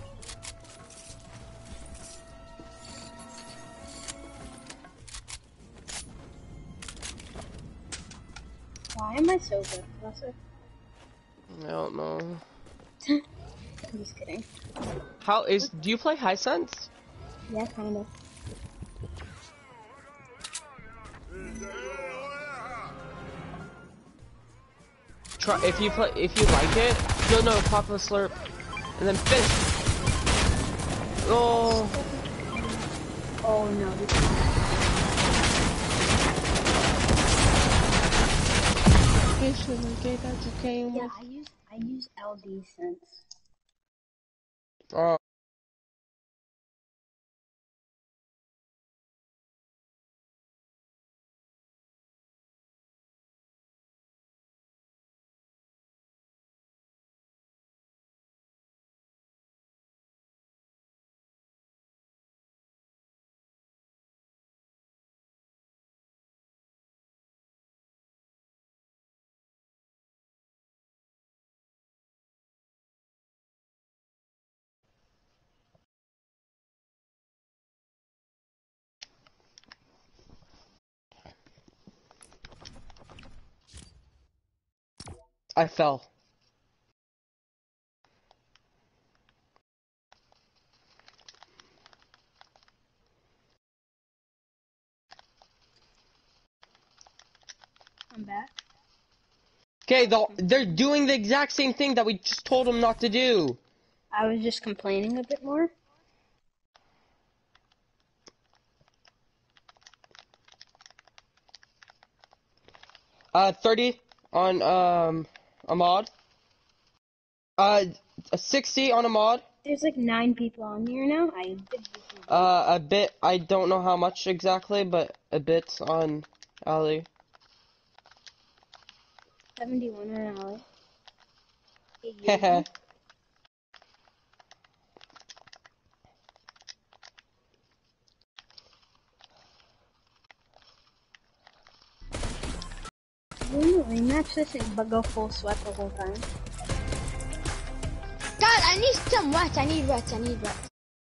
Why am I so good, Professor? I don't know. I'm just kidding. How is? Do you play Hisense? Yeah, kind of. Try if you play if you like it. No, no, pop a slurp, and then finish. Oh. Oh no. This is Okay, that's okay. yeah, I use I use L D sense. Oh. I fell. I'm back. Okay, they're doing the exact same thing that we just told them not to do. I was just complaining a bit more. Uh, thirty on um Ahmad. Uh, sixty on Ahmad. There's like nine people on here now. I did. Uh, a bit. I don't know how much exactly, but a bit on Ali. seventy-one on Ali. Hehe. You rematch this and but go full sweat the whole time. God, I need some rats. I need rats. I need rats.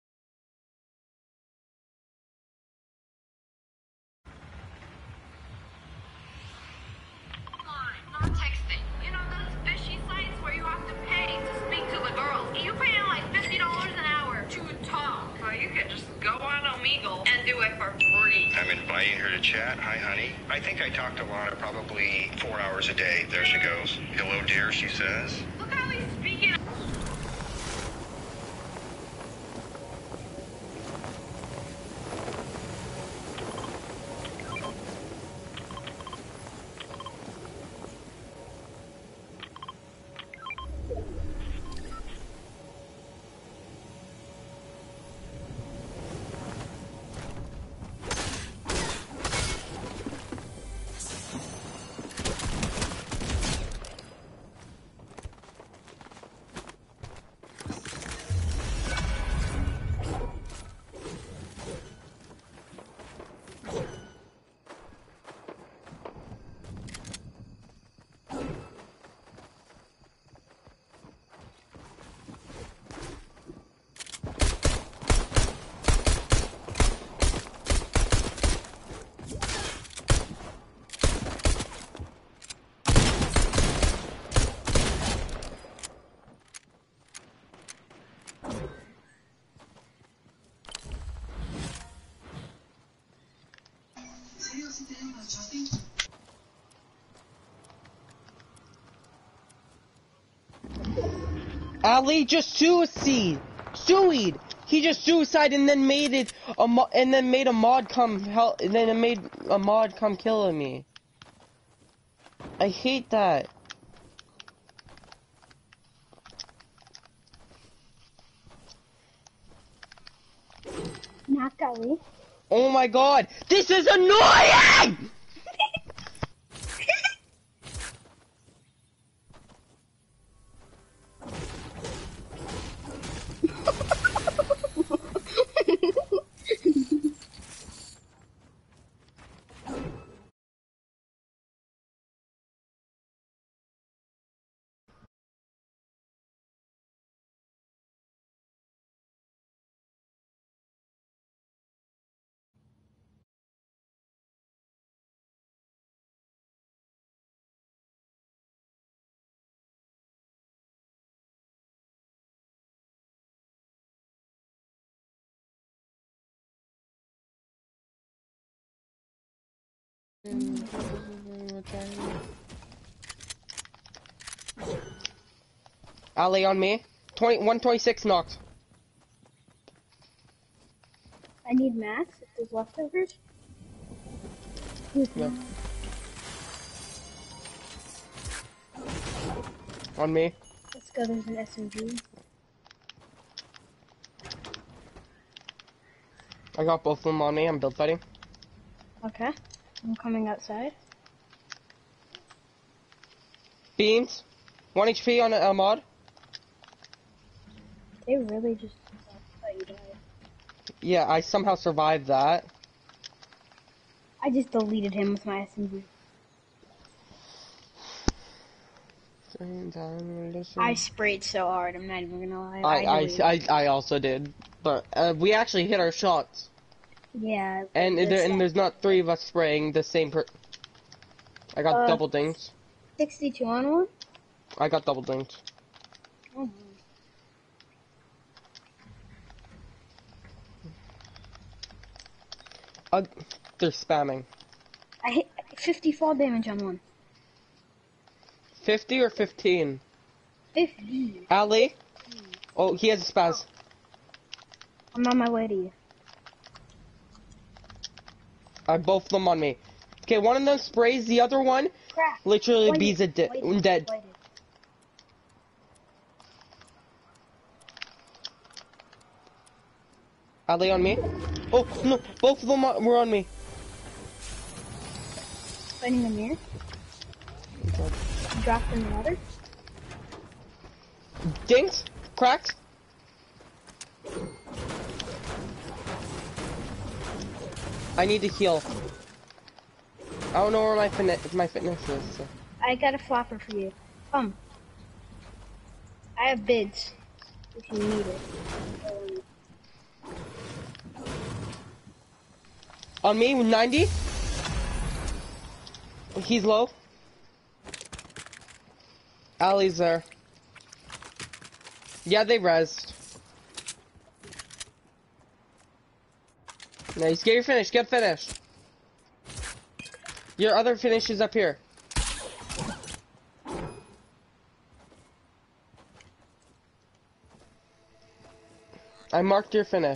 Not texting. You know those fishy sites where you have to pay to speak to the girls? You pay them like fifty dollars an hour to talk. So you could just go on Omegle and do it for free. I'm inviting her to chat. Hi, honey. I think I talk to Lana probably four hours a day. There she goes. Hello, dear, she says. Look how he's speaking. Ali just suicide, sued. He just suicide and then made it a mo and then made a mod come help and then it made a mod come killing me. I hate that. Not Ali. Oh my god, this is annoying! Ali on me. twenty, one twenty-six knocked. I need max if there's leftovers. Yeah. On me. Let's go, there's an S M G. I got both of them on me. I'm build fighting. Okay. I'm coming outside. Beams. one H P on a, a mod. They really just let you die. Yeah, I somehow survived that. I just deleted him with my S M G. I sprayed so hard, I'm not even gonna lie. I, I, I, I, I also did. But uh, we actually hit our shots. Yeah. And there, and there's not three of us spraying the same per- I got uh, double dings. sixty-two on one? I got double dings. Oh. Uh, they're spamming. I hit fifty-four damage on one. fifty or fifteen? fifty. Ali? Oh, he has a spaz. I'm on my way to you. I have both of them on me. Okay, one of them sprays, the other one Crack. literally Wait, bees a di wait, dead. wait. Ali on me? Oh, no, both of them are, were on me. Fighting them here. Dropped in the water. Dings? Cracked? I need to heal. I don't know where my fitness my fitness is. So. I got a flopper for you. Come. I have bids if you need it. On me, ninety. He's low. Ali's there. Yeah, they rezzed. Nice. Get your finish. Get finished. Your other finish is up here. I marked your finish.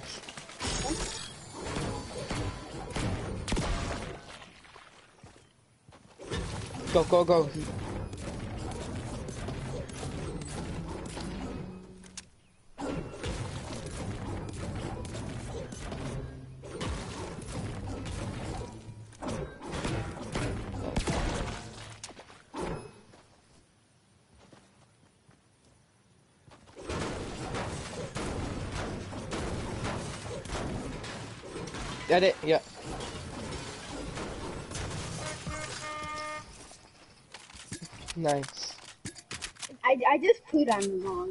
Go, go, go. Edit, yeah. Nice. I, I just pooed on them all.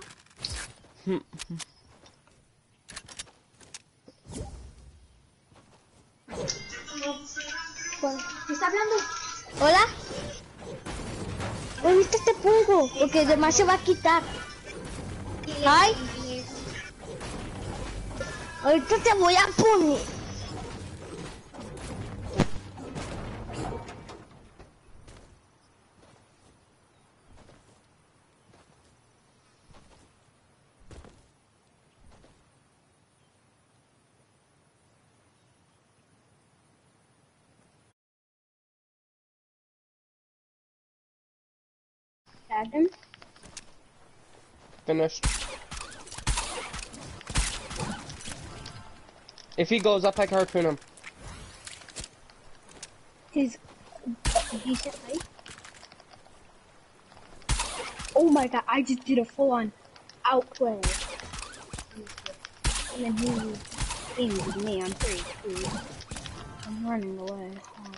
¿Qué está hablando? ¿Hola? ¿Dónde está este fuego? Porque además se va a quitar. ¡Ay! Ahorita te voy a poner. stabbed him. Finished. If he goes up, I can harpoon him. He's a decent height. Oh my god, I just did a full-on outplay. And then he aimed at me on three, two. I'm running away.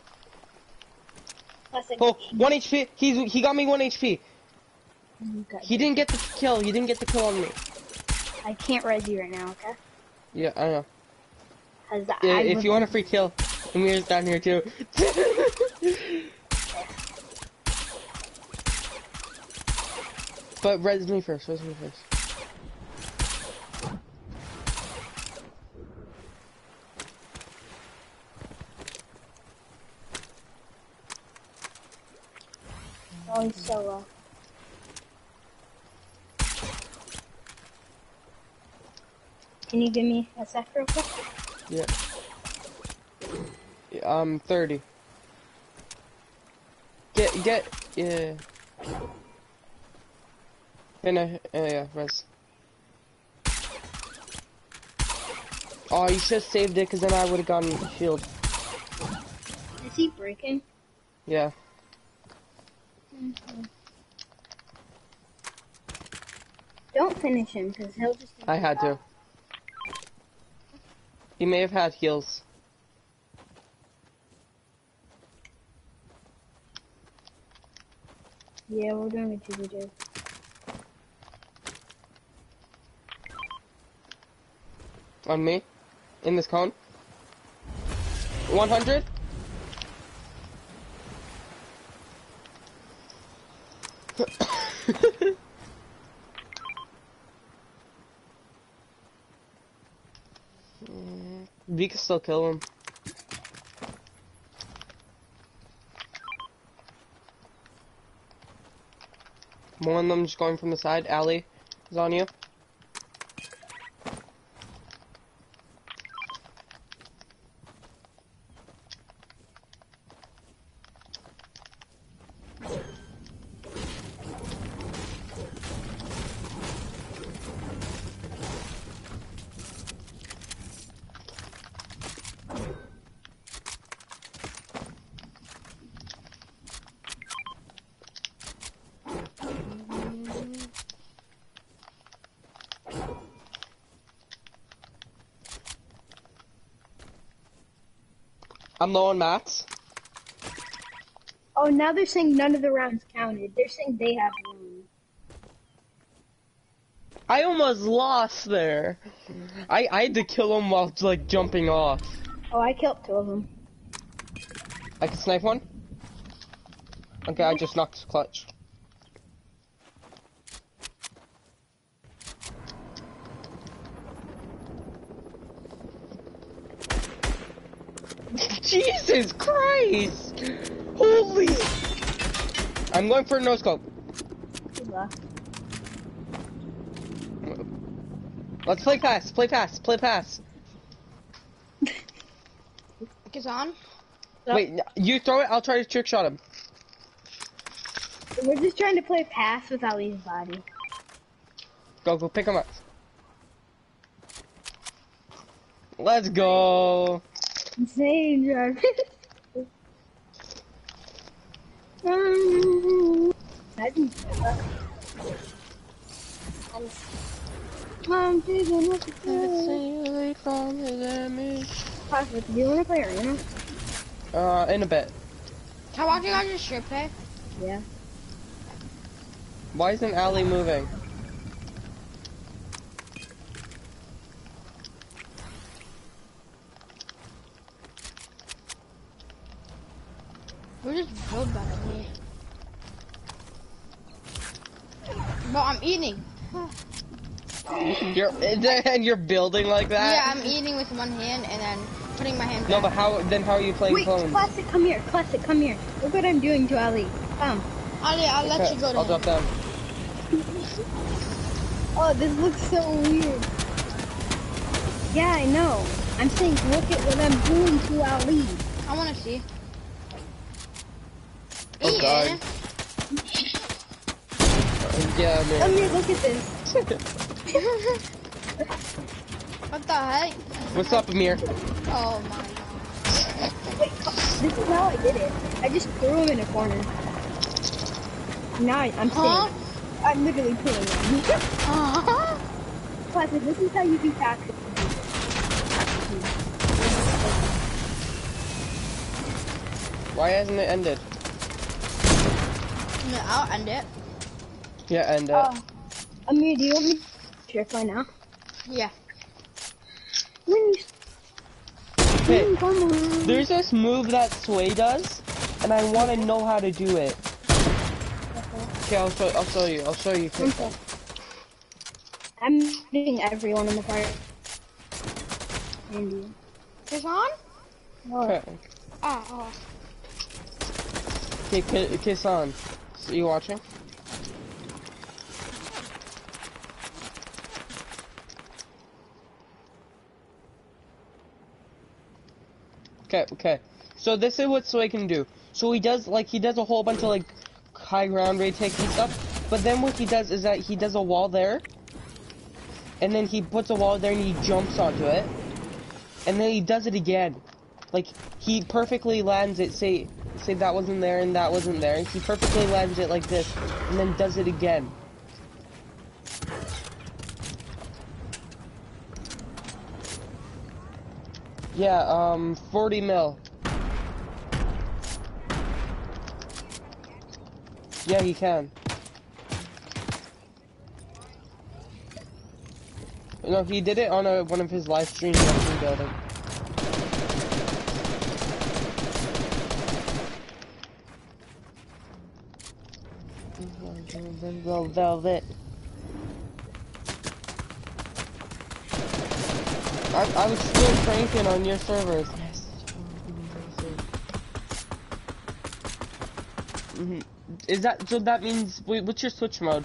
Plus, Oh, one H P. He's he got me one H P. got He didn't get the kill. He didn't get the kill on me. I can't res you right now, okay? Yeah, I know. Cause Yeah, I if was- you want a free kill, Amir's down here too. But res me first. Res me first. Oh, he's so low. Can you give me a sec real quick? Yeah. Yeah, um, thirty. Get, get, yeah. Finish, uh, yeah, res. Oh, you should have saved it, because then I would have gotten shield. Is he breaking? Yeah. Mm-hmm. Don't finish him, because he'll just... I had to. He may have had heals. Yeah, we're doing a two v two. On me? In this cone? one hundred? We can still kill him. One of them just going from the side. Allie is on you. I'm low on mats. Oh, now they're saying none of the rounds counted. They're saying they have one. I almost lost there. I I had to kill him while like jumping off. Oh, I killed two of them. I can snipe one. Okay, I just knocked his clutch. Jesus Christ! Holy! I'm going for a no scope. Good luck. Let's play pass. Play pass. Play pass. Is on? Wait, you throw it. I'll try to trick shot him. We're just trying to play pass with Ali's body. Go, go, pick him up. Let's go. Insane, Jarvis. I'm digging up the from his image. Positive, do you want to play arena? Uh, in a bit. Can I watch you guys just strip play? Yeah. Why isn't Allie moving? We're just build better than me. But I'm eating. You're and you're building like that? Yeah, I'm eating with one hand and then putting my hand No, back. but how? Then how are you playing Wait, clones? Classic, come here. Classic, come here. Look what I'm doing to Ali. Come. Ali, I'll let Okay, you go to I'll him. drop down. Oh, this looks so weird. Yeah, I know. I'm saying, look at what I'm doing to Ali. I want to see. Oh Ian. God. Yeah, Let man. me look at this. What the heck? What's up, Amir? Oh my god. Wait, this is how I did it. I just threw him in a corner. Now I, I'm Huh? sitting. I'm literally pulling him. Uh-huh. Classic, this is how you do tactics. Why hasn't it ended? No, I'll end it. Yeah, end it. Oh. Amir, do you want me to trick right now? Yeah. When you... Okay, Come on. there's this move that Sway does, and I want to know how to do it. Okay, I'll show. I'll show you. I'll show you. Okay. I'm hitting everyone in the party. And you. It's on? Okay. Ah, oh. Okay, ki- kiss on. So you watching? Okay, okay. So this is what Sway can do. So he does, like, he does a whole bunch of, like, high ground rate takes and stuff. But then what he does is that he does a wall there. And then he puts a wall there and he jumps onto it. And then he does it again. Like, he perfectly lands it, say, say that wasn't there and that wasn't there. He perfectly lands it like this. And then does it again. Yeah, um, forty mil. Yeah, he can. No, he did it on a, one of his live streams of building. Velvet. I, I was still cranking on your servers. Yes. Mm-hmm. Is that, so that means, wait, what's your switch mode?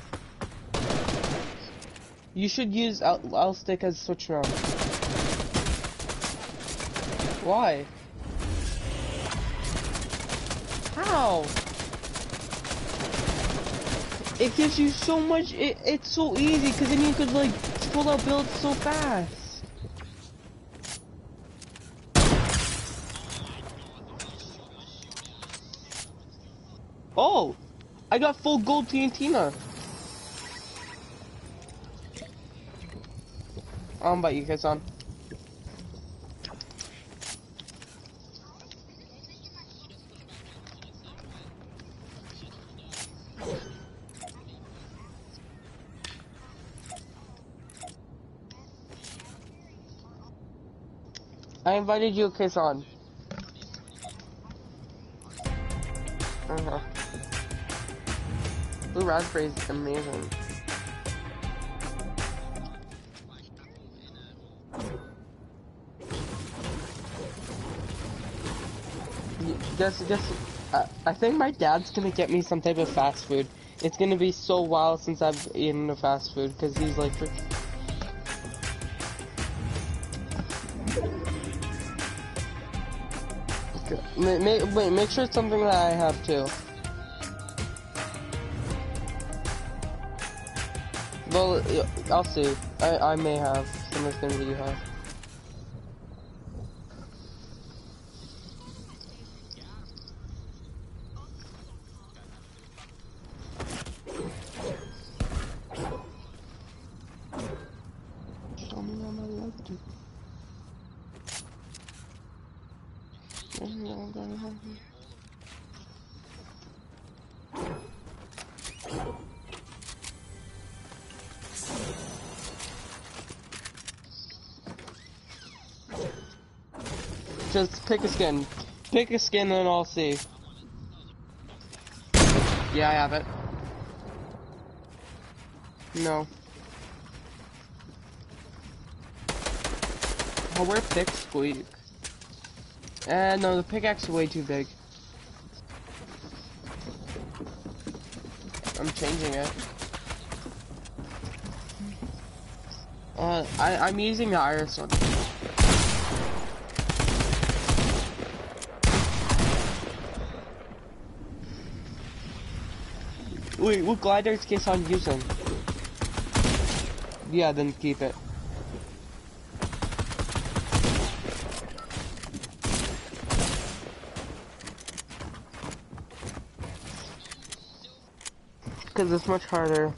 You should use L, L stick as switch mode. Why? How? It gives you so much, it, it's so easy, because then you could, like, pull out builds so fast. Oh! I got full gold T N T now. I'll invite you guys on. I invited you, kiss on. Uh-huh. Blue raspberry is amazing. Just, just, uh, I think my dad's gonna get me some type of fast food. It's gonna be so wild since I've eaten a fast food, because he's like, okay. Ma ma wait, make sure it's something that I have too. Well, I'll see. I, I may have some of the things that you have. Show me how I love you. Show me how I'm gonna have you. Just pick a skin. Pick a skin and I'll see. Yeah, I have it. No. I'll wear pick squeak. Uh, no, the pickaxe is way too big. I'm changing it. Uh, I, I'm using the iris one. Wait, what glider case on using? Yeah, then keep it. Because it's much harder.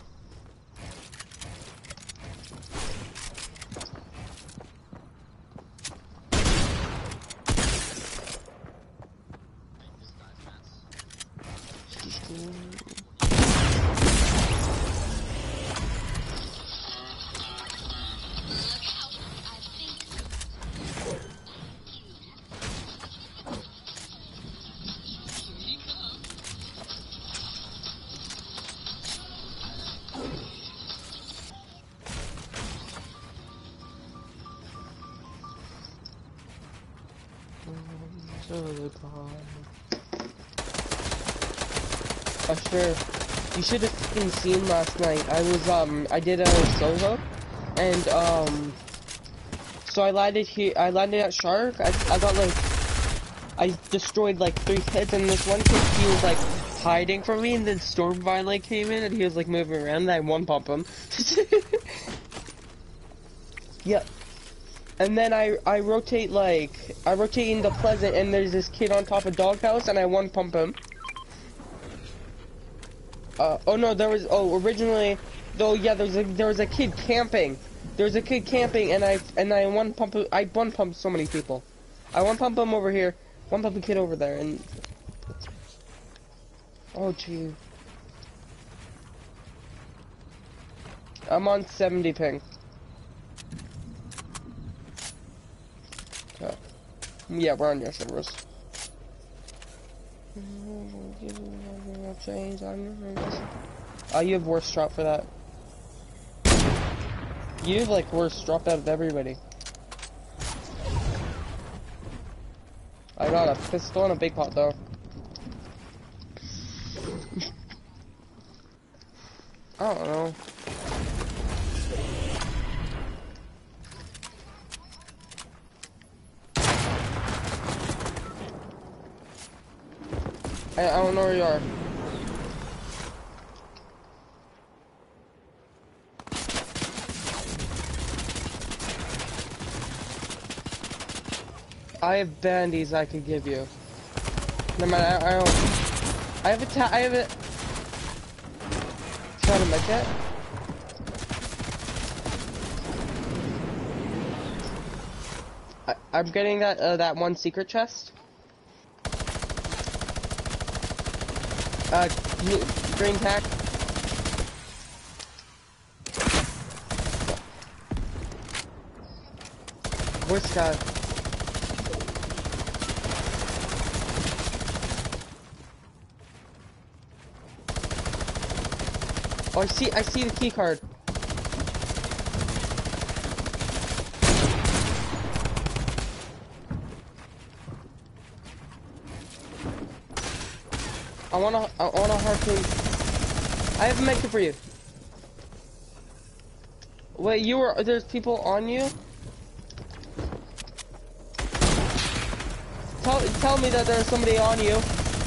Oh, sure. You should have been seen last night. I was, um, I did a solo, and, um, so I landed here, I landed at Shark. I, I got, like, I destroyed, like, three kids, and this one kid, he was, like, hiding from me, and then Stormvine, like, came in, and he was, like, moving around, and I one-pump him. Yep. And then I, I rotate, like, I rotate into Pleasant, and there's this kid on top of Doghouse, and I one-pump him. Uh, oh no, there was, oh, originally, though, yeah, there was a, there was a kid camping. There was a kid camping, and I, and I one pump, I one pumped so many people. I one pump him over here, one pump a kid over there, and, oh gee. I'm on seventy ping. Okay. Yeah, we're on your servers. Oh, you have worst drop for that. You have like worst drop out of everybody. I got a pistol and a big pot though. I don't know. I, I don't know where you are. I have bandies I could give you. No matter, I, I don't. I have a ta- I have a. Trying to make it. I, I'm getting that uh, that one secret chest. Uh, green tack. Where's Scott? Oh, I see, I see the key card. I want a, I want a harpoon. I have a medkit for you. Wait, you were, there's people on you? Tell, tell me that there's somebody on you.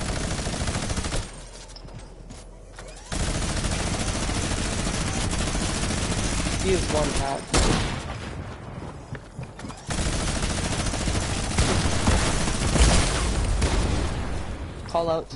He is one tap. Call out.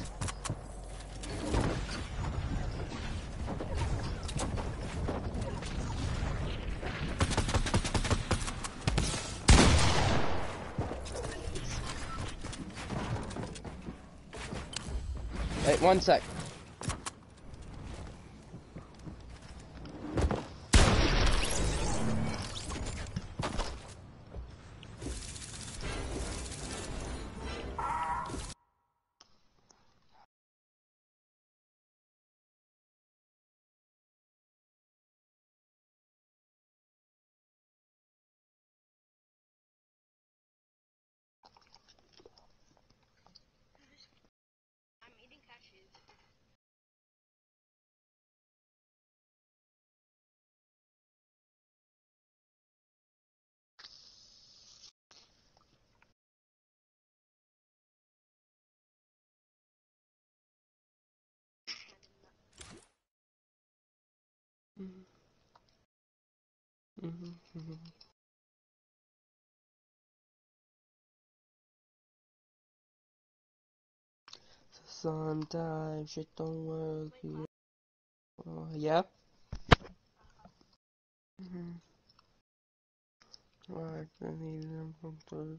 Wait, one sec. I'm eating cashews. Sometimes shit don't work. Uh, yeah. Mhm. I can need them from third.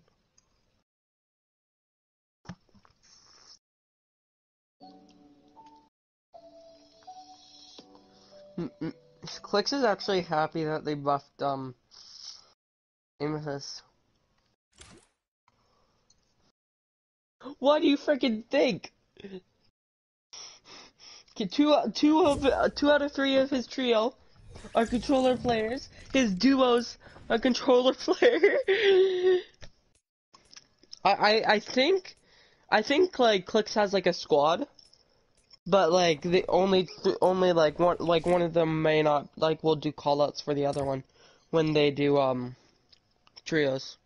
Mm-mm. Clicks is actually happy that they buffed um Amethyst. What do you freaking think? Okay, Two, two of uh, two out of three of his trio are controller players. His duos are controller player. I, I I think I think like Clicks has like a squad, but like the only th only like one like one of them may not like will do callouts for the other one when they do um trios.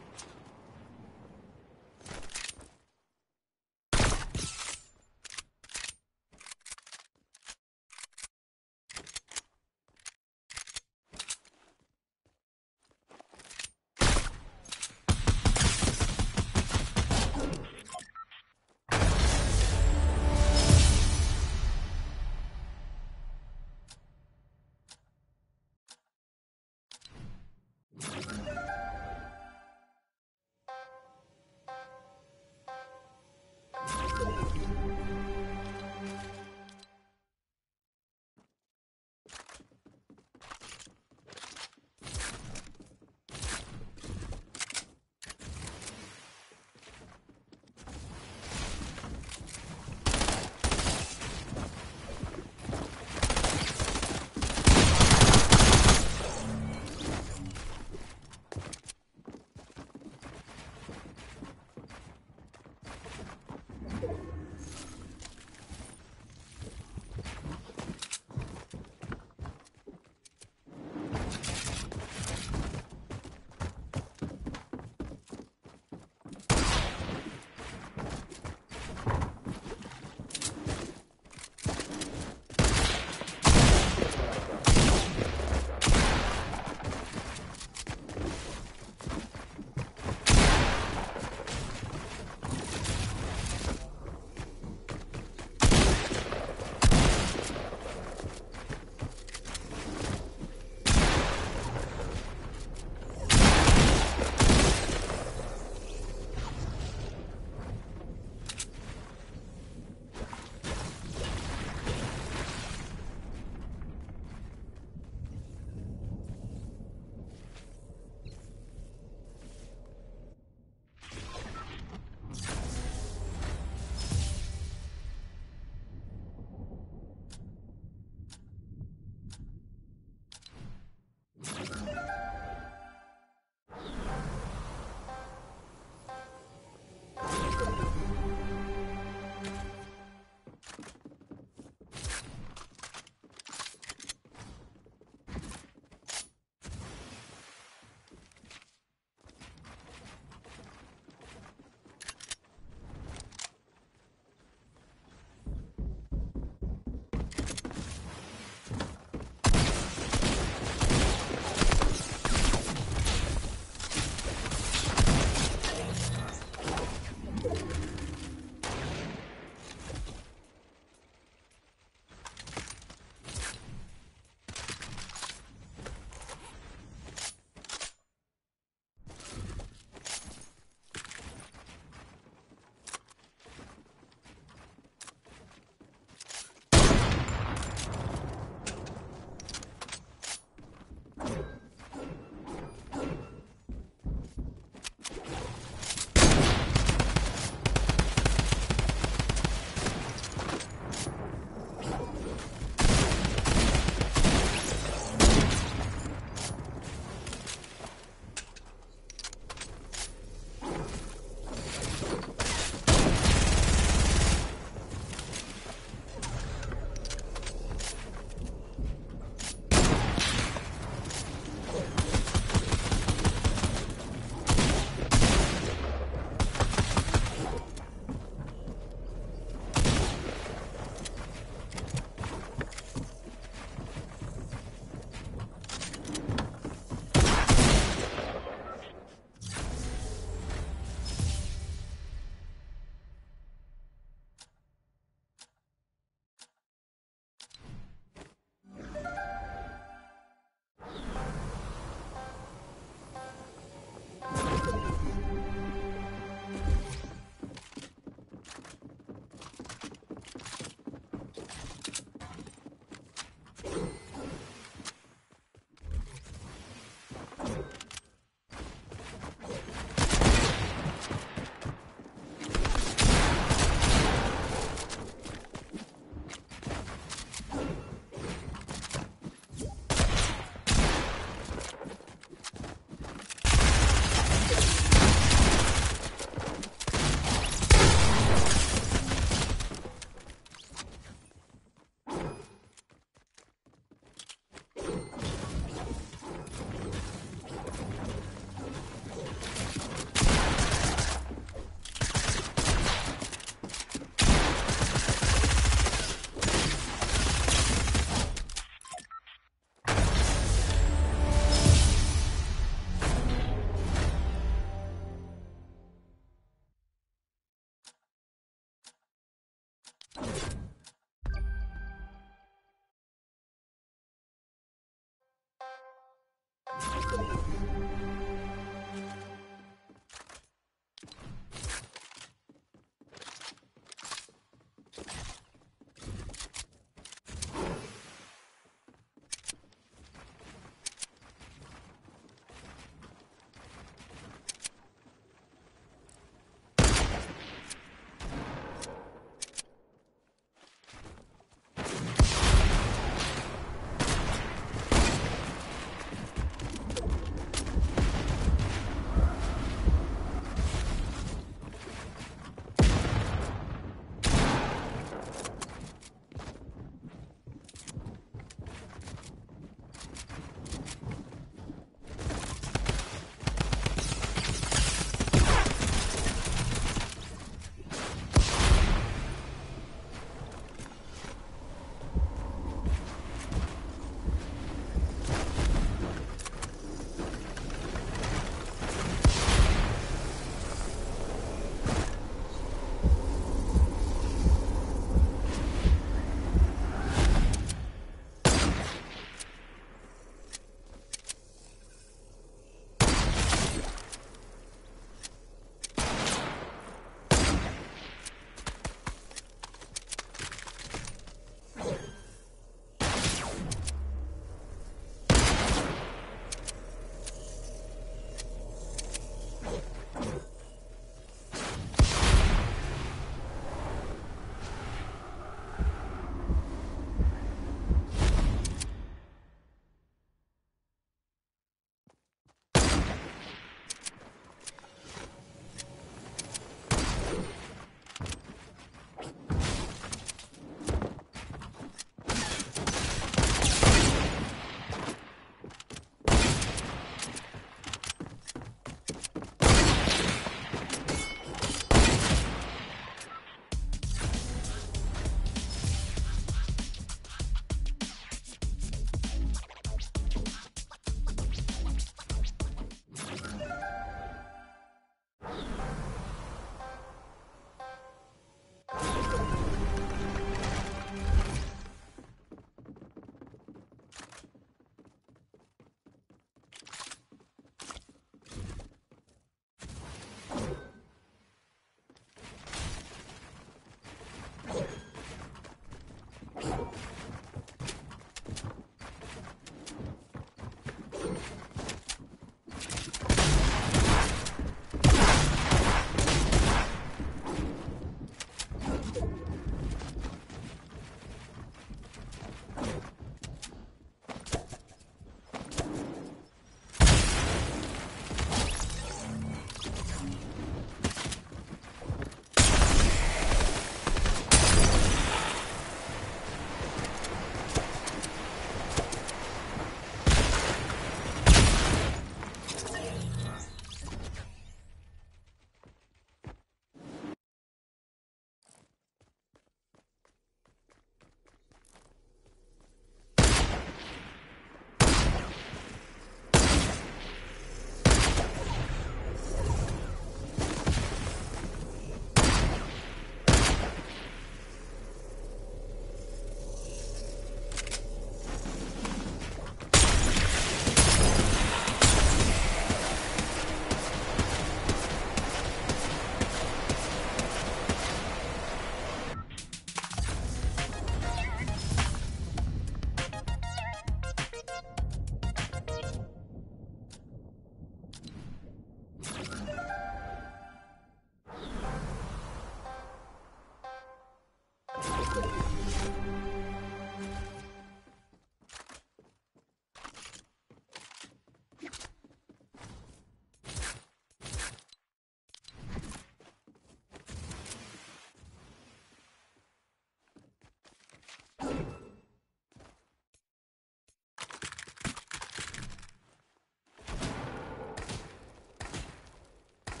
I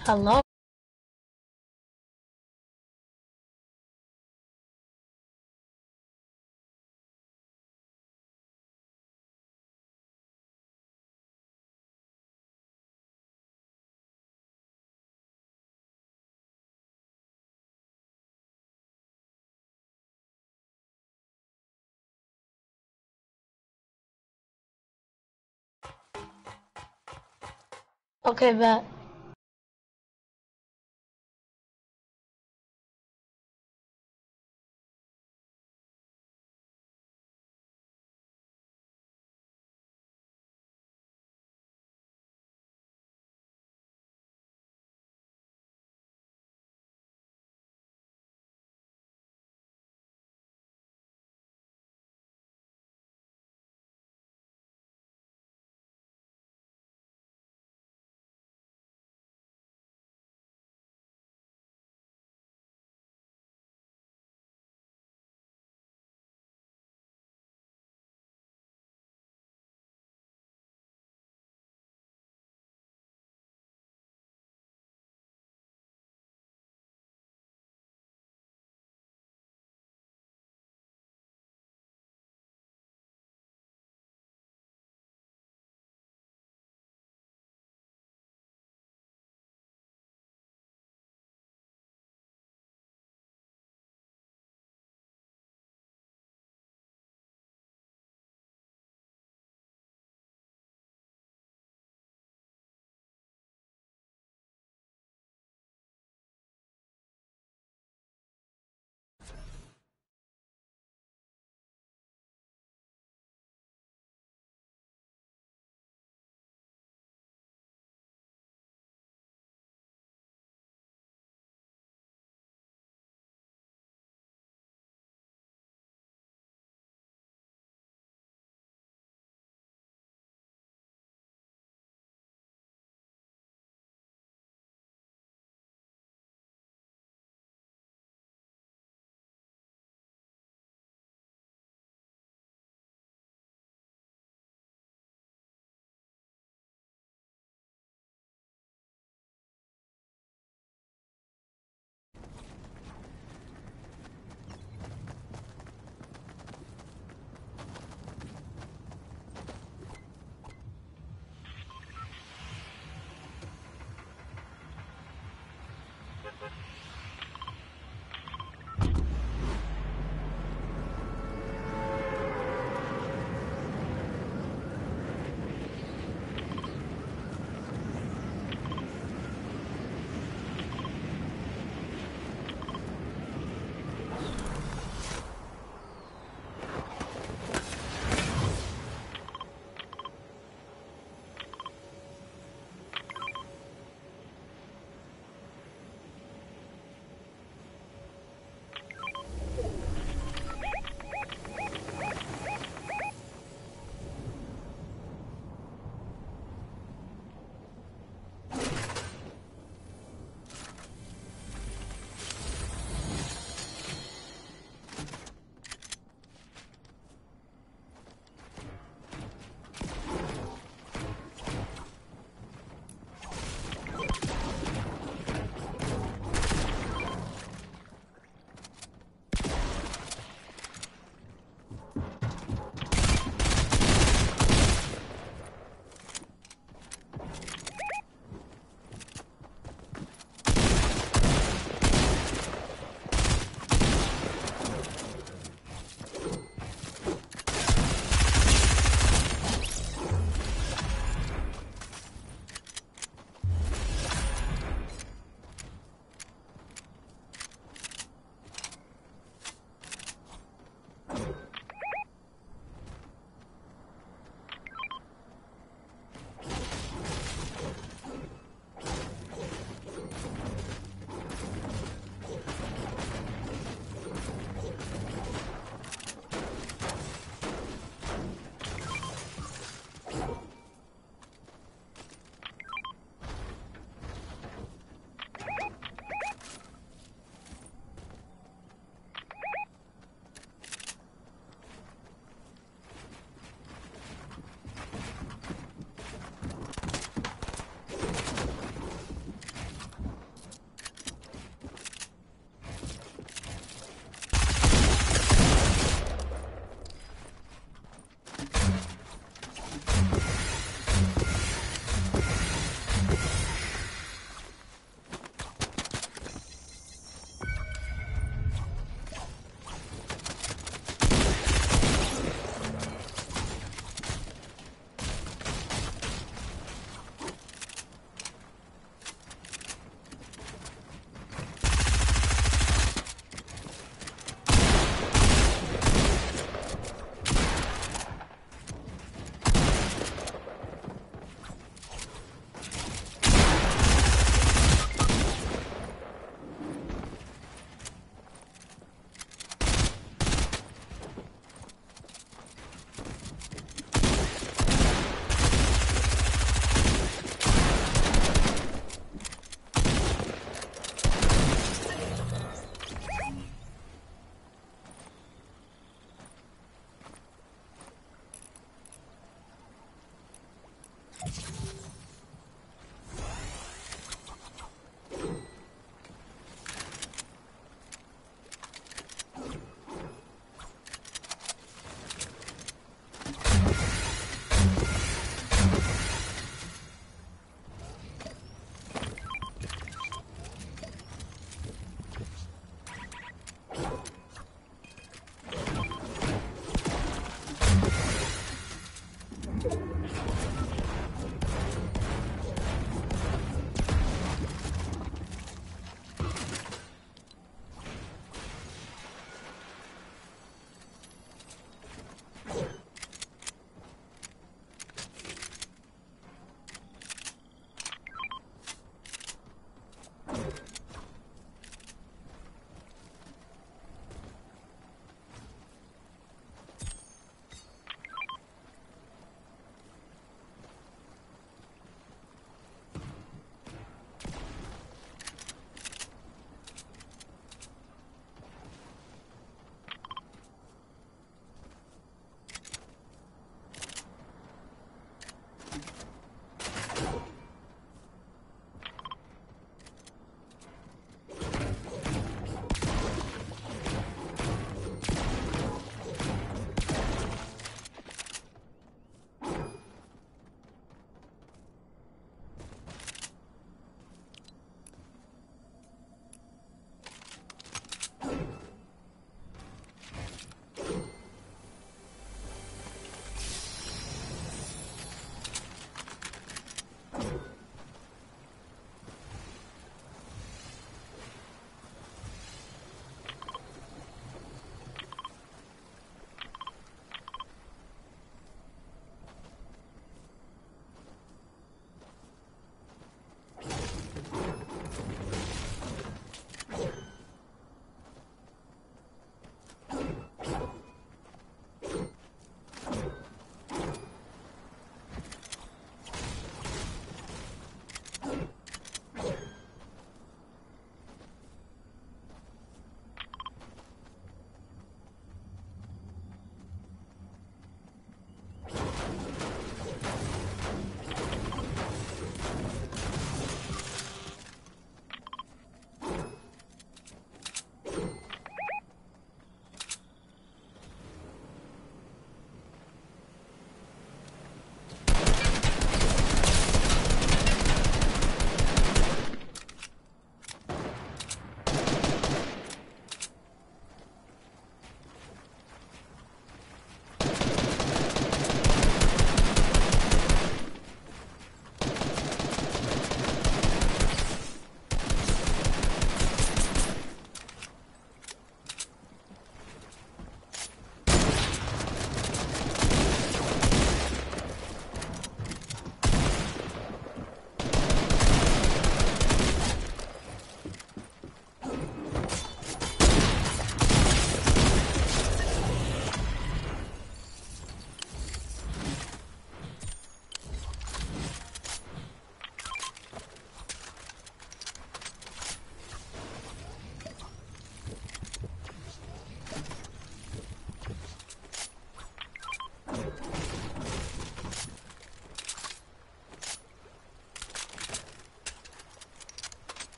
Hello? Okay, bet.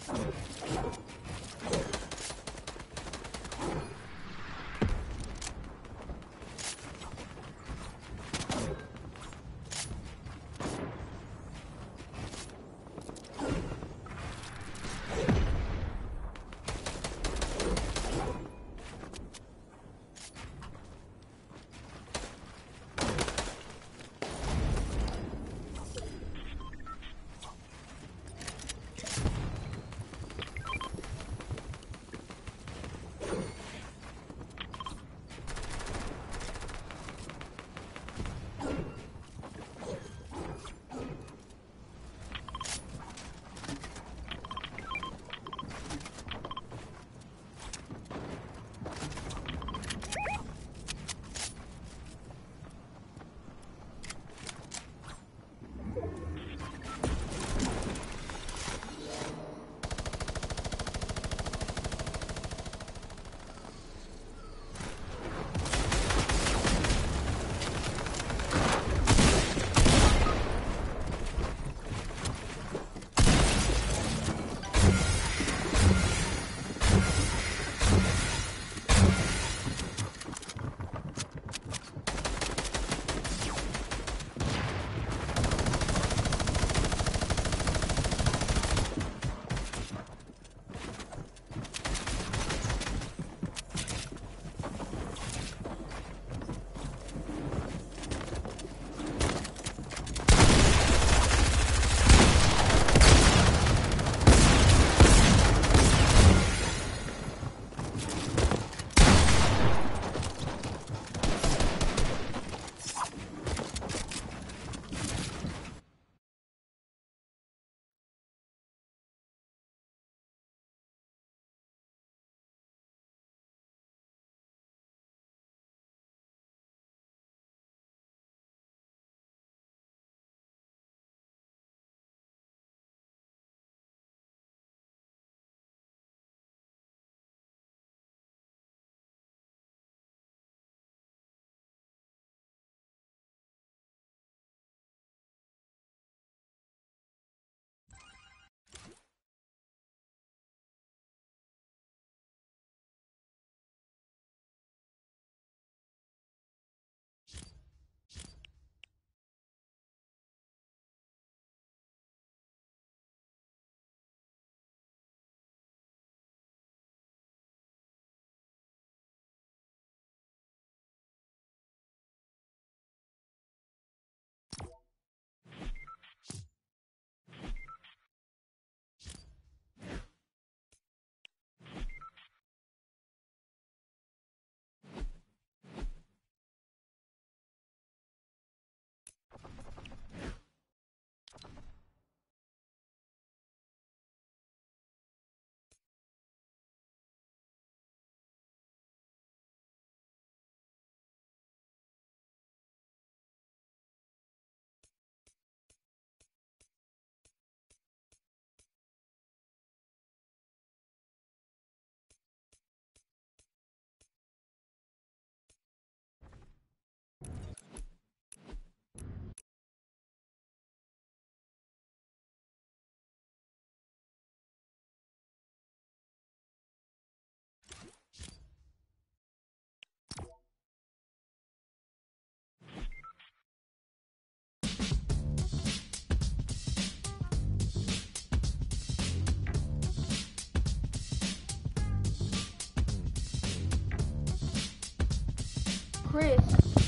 Chris.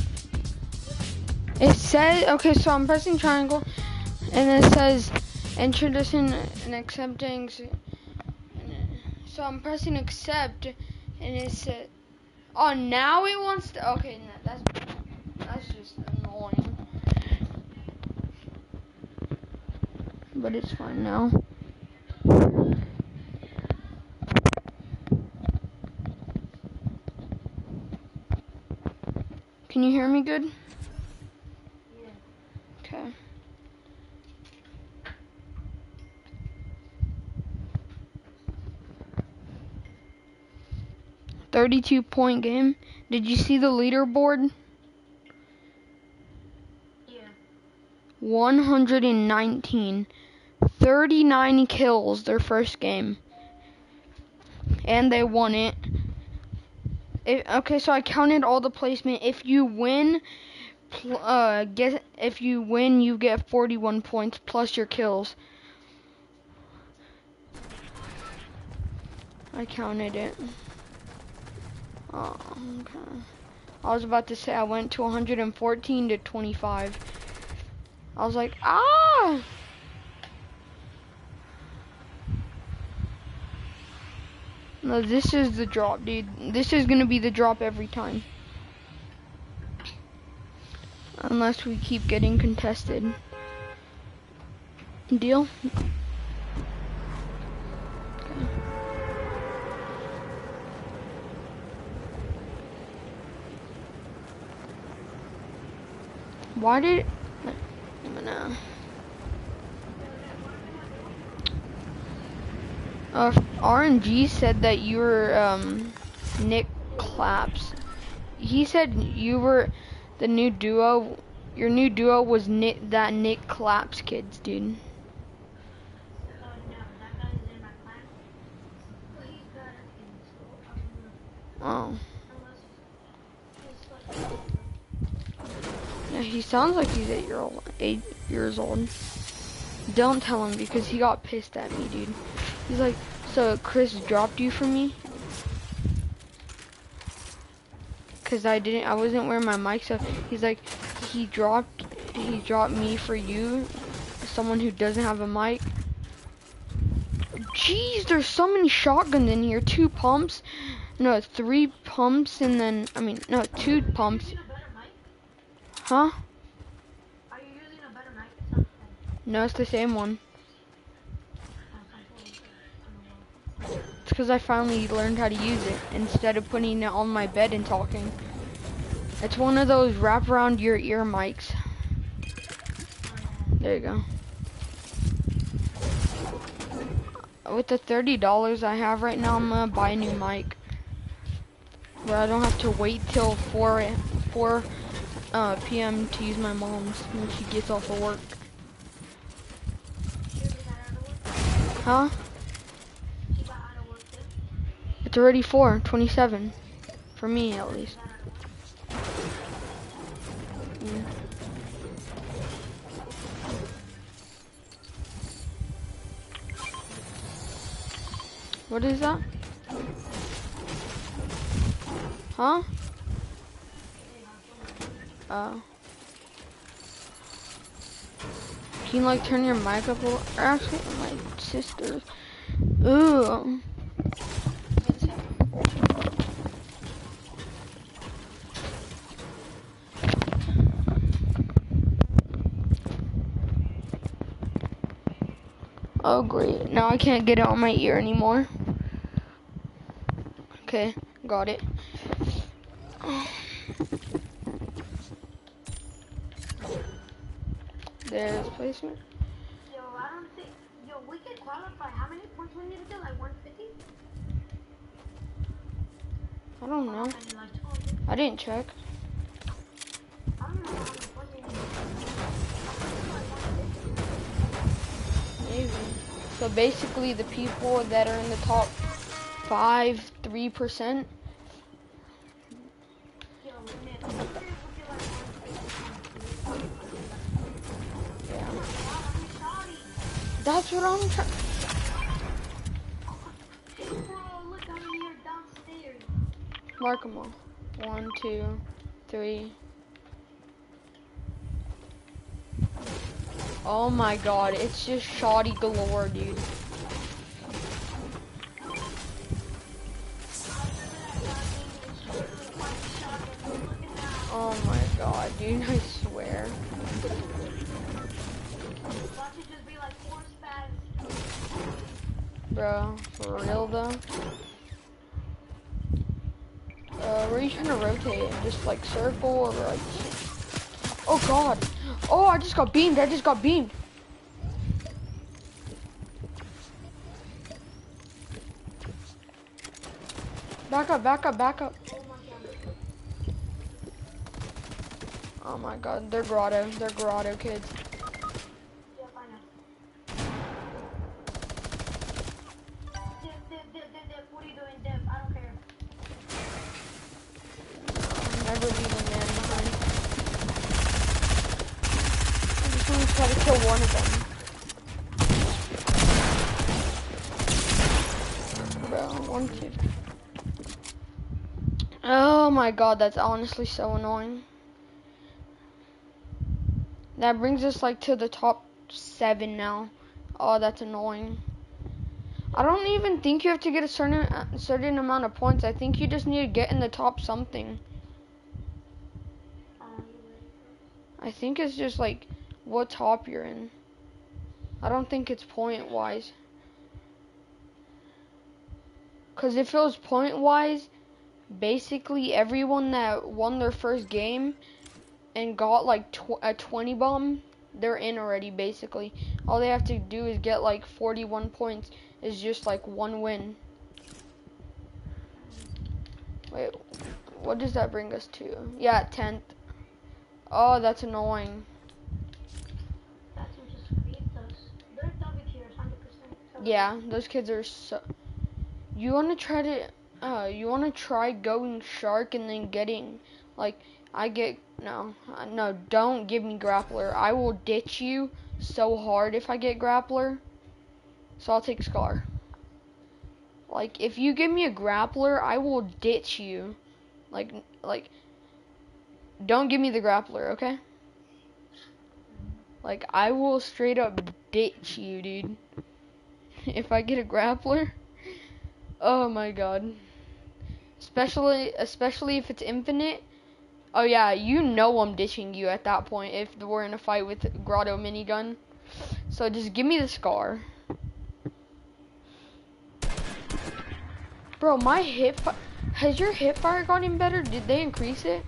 It says, okay, so I'm pressing triangle, and it says introducing and accepting. So I'm pressing accept, and it said, oh, now it wants to, okay, no, that's, that's just annoying. But it's fine now. Can you hear me good? Yeah. Okay. thirty-two point game. Did you see the leaderboard? Yeah. one hundred nineteen. thirty-nine kills their first game. And they won it. It, okay, so I counted all the placement. If you win, uh, get if you win, you get forty-one points plus your kills. I counted it. Oh, okay. I was about to say I went to one hundred fourteen to twenty-five. I was like, ah! No, this is the drop, dude. This is gonna be the drop every time. Unless we keep getting contested. Deal? Okay. Why did... I'm gonna... Uh, R N G said that you were, um, Nick Claps. He said you were the new duo. Your new duo was Nick, that Nick Claps kids, dude. Oh. Yeah, he sounds like he's eight year old, eight years old. Don't tell him because he got pissed at me, dude. He's like, so Chris dropped you for me? Cause I didn't, I wasn't wearing my mic, so he's like, he dropped, he dropped me for you, someone who doesn't have a mic. Jeez, there's so many shotguns in here. Two pumps, no, three pumps, and then, I mean, no, two pumps. Huh? Are you using a better mic? No, it's the same one. It's because I finally learned how to use it instead of putting it on my bed and talking. It's one of those wrap around your ear mics. There you go. With the thirty dollars I have right now, I'm gonna buy a new mic. Where I don't have to wait till four uh, p m to use my mom's when she gets off of work. Huh? It's already four twenty-seven. For me, at least. Yeah. What is that? Huh? Oh. Can you like turn your mic up a little? Actually, my sister's. Ooh. Oh great, now I can't get it on my ear anymore. Okay, got it. There's placement. Yo, I don't think, yo, we can qualify. How many points we need to get? Like one fifty? I don't know. I didn't check. I don't know how many points we need to get. Maybe. So basically the people that are in the top five, three percent. Yeah. That's what I'm trying. Mark them all. One, two, three. Oh my god, it's just shoddy galore, dude. Oh my god, dude, I swear. Bro, for real though? Uh, where are you trying to rotate? Just like circle or like... Oh god! Oh, I just got beamed, I just got beamed! Back up, back up, back up. Oh my god, they're grotto, they're grotto kids. try to kill one of them. Bro, one kid. Oh my god, that's honestly so annoying. That brings us like to the top seven now. Oh, that's annoying. I don't even think you have to get a certain a certain amount of points. I think you just need to get in the top something. I think it's just like what top you're in. I don't think it's point wise. Cause if it was point wise, basically everyone that won their first game and got like tw a twenty bomb, they're in already basically. All they have to do is get like forty-one points. Is just like one win. Wait, what does that bring us to? Yeah, tenth. Oh, that's annoying. That's what just creeped us. They're W tiers, one hundred percent. Yeah, those kids are so... You want to try to... Uh, you want to try going shark and then getting... Like, I get... No, uh, no, don't give me grappler. I will ditch you so hard if I get grappler. So I'll take Scar. Like, if you give me a grappler, I will ditch you. Like, like... Don't give me the grappler, okay? Like, I will straight up ditch you, dude. If I get a grappler. Oh my god. Especially, especially if it's infinite. Oh yeah, you know I'm ditching you at that point if we're in a fight with Grotto minigun. So just give me the Scar. Bro, my hip... Has your hip fire gotten better? Did they increase it?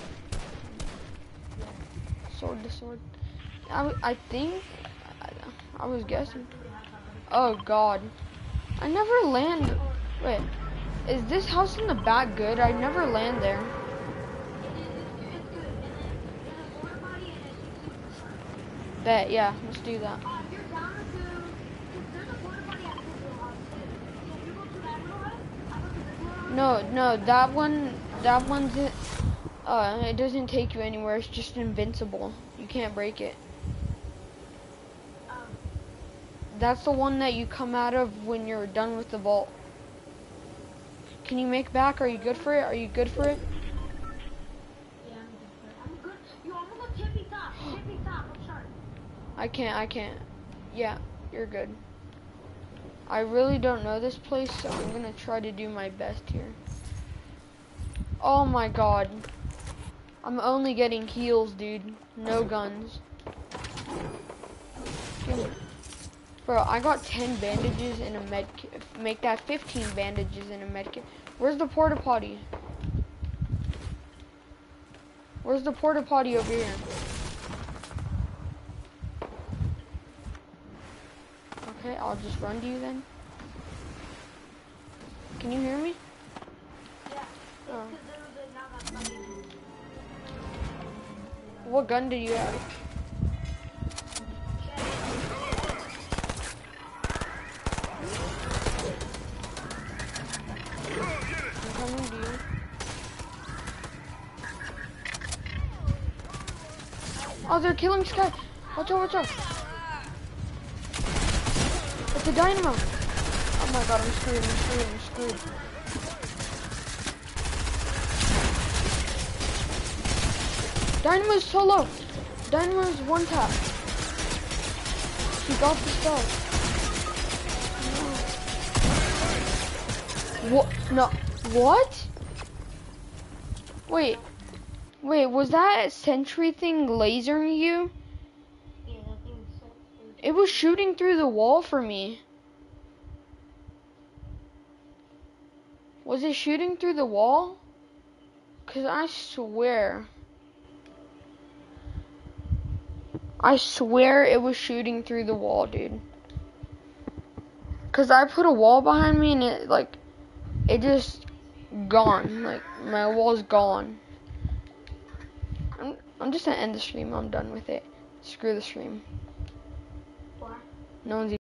Sword to sword. I, I think, I, I was guessing. Oh god. I never land. Wait, is this house in the back good? I never land there. Bet, yeah, let's do that. No, no, that one, that one's it. Uh, it doesn't take you anywhere. It's just invincible. You can't break it. That's the one that you come out of when you're done with the vault. Can you make back? Are you good for it? Are you good for it? Yeah, I'm good for it. I'm good. Yo, I'm gonna go tippy top. Tippy top. I'm sorry. I can't. I can't. Yeah, you're good. I really don't know this place, so I'm gonna try to do my best here. Oh my god. I'm only getting heals, dude. No guns. Bro, I got ten bandages in a med kit. Make that fifteen bandages in a med kit. Where's the porta potty? Where's the porta potty over here? Okay, I'll just run to you then. Can you hear me? Yeah. Oh. What gun do you have? I'm coming to you. Oh, they're killing Sky. Watch out, watch out. It's a dynamo. Oh my god, I'm screwed, I'm screwed, I'm screwed. Dynamo's so low. Dynamo's one tap. She got the stuff. No. What? No. What? Wait. Wait, was that sentry thing lasering you? Yeah, that thing's so cool. It was shooting through the wall for me. Was it shooting through the wall? Cause I swear. I swear it was shooting through the wall, dude. Cause I put a wall behind me and it like, it just gone. Like my wall's gone. I'm I'm just gonna end the stream. I'm done with it. Screw the stream. Why? No one's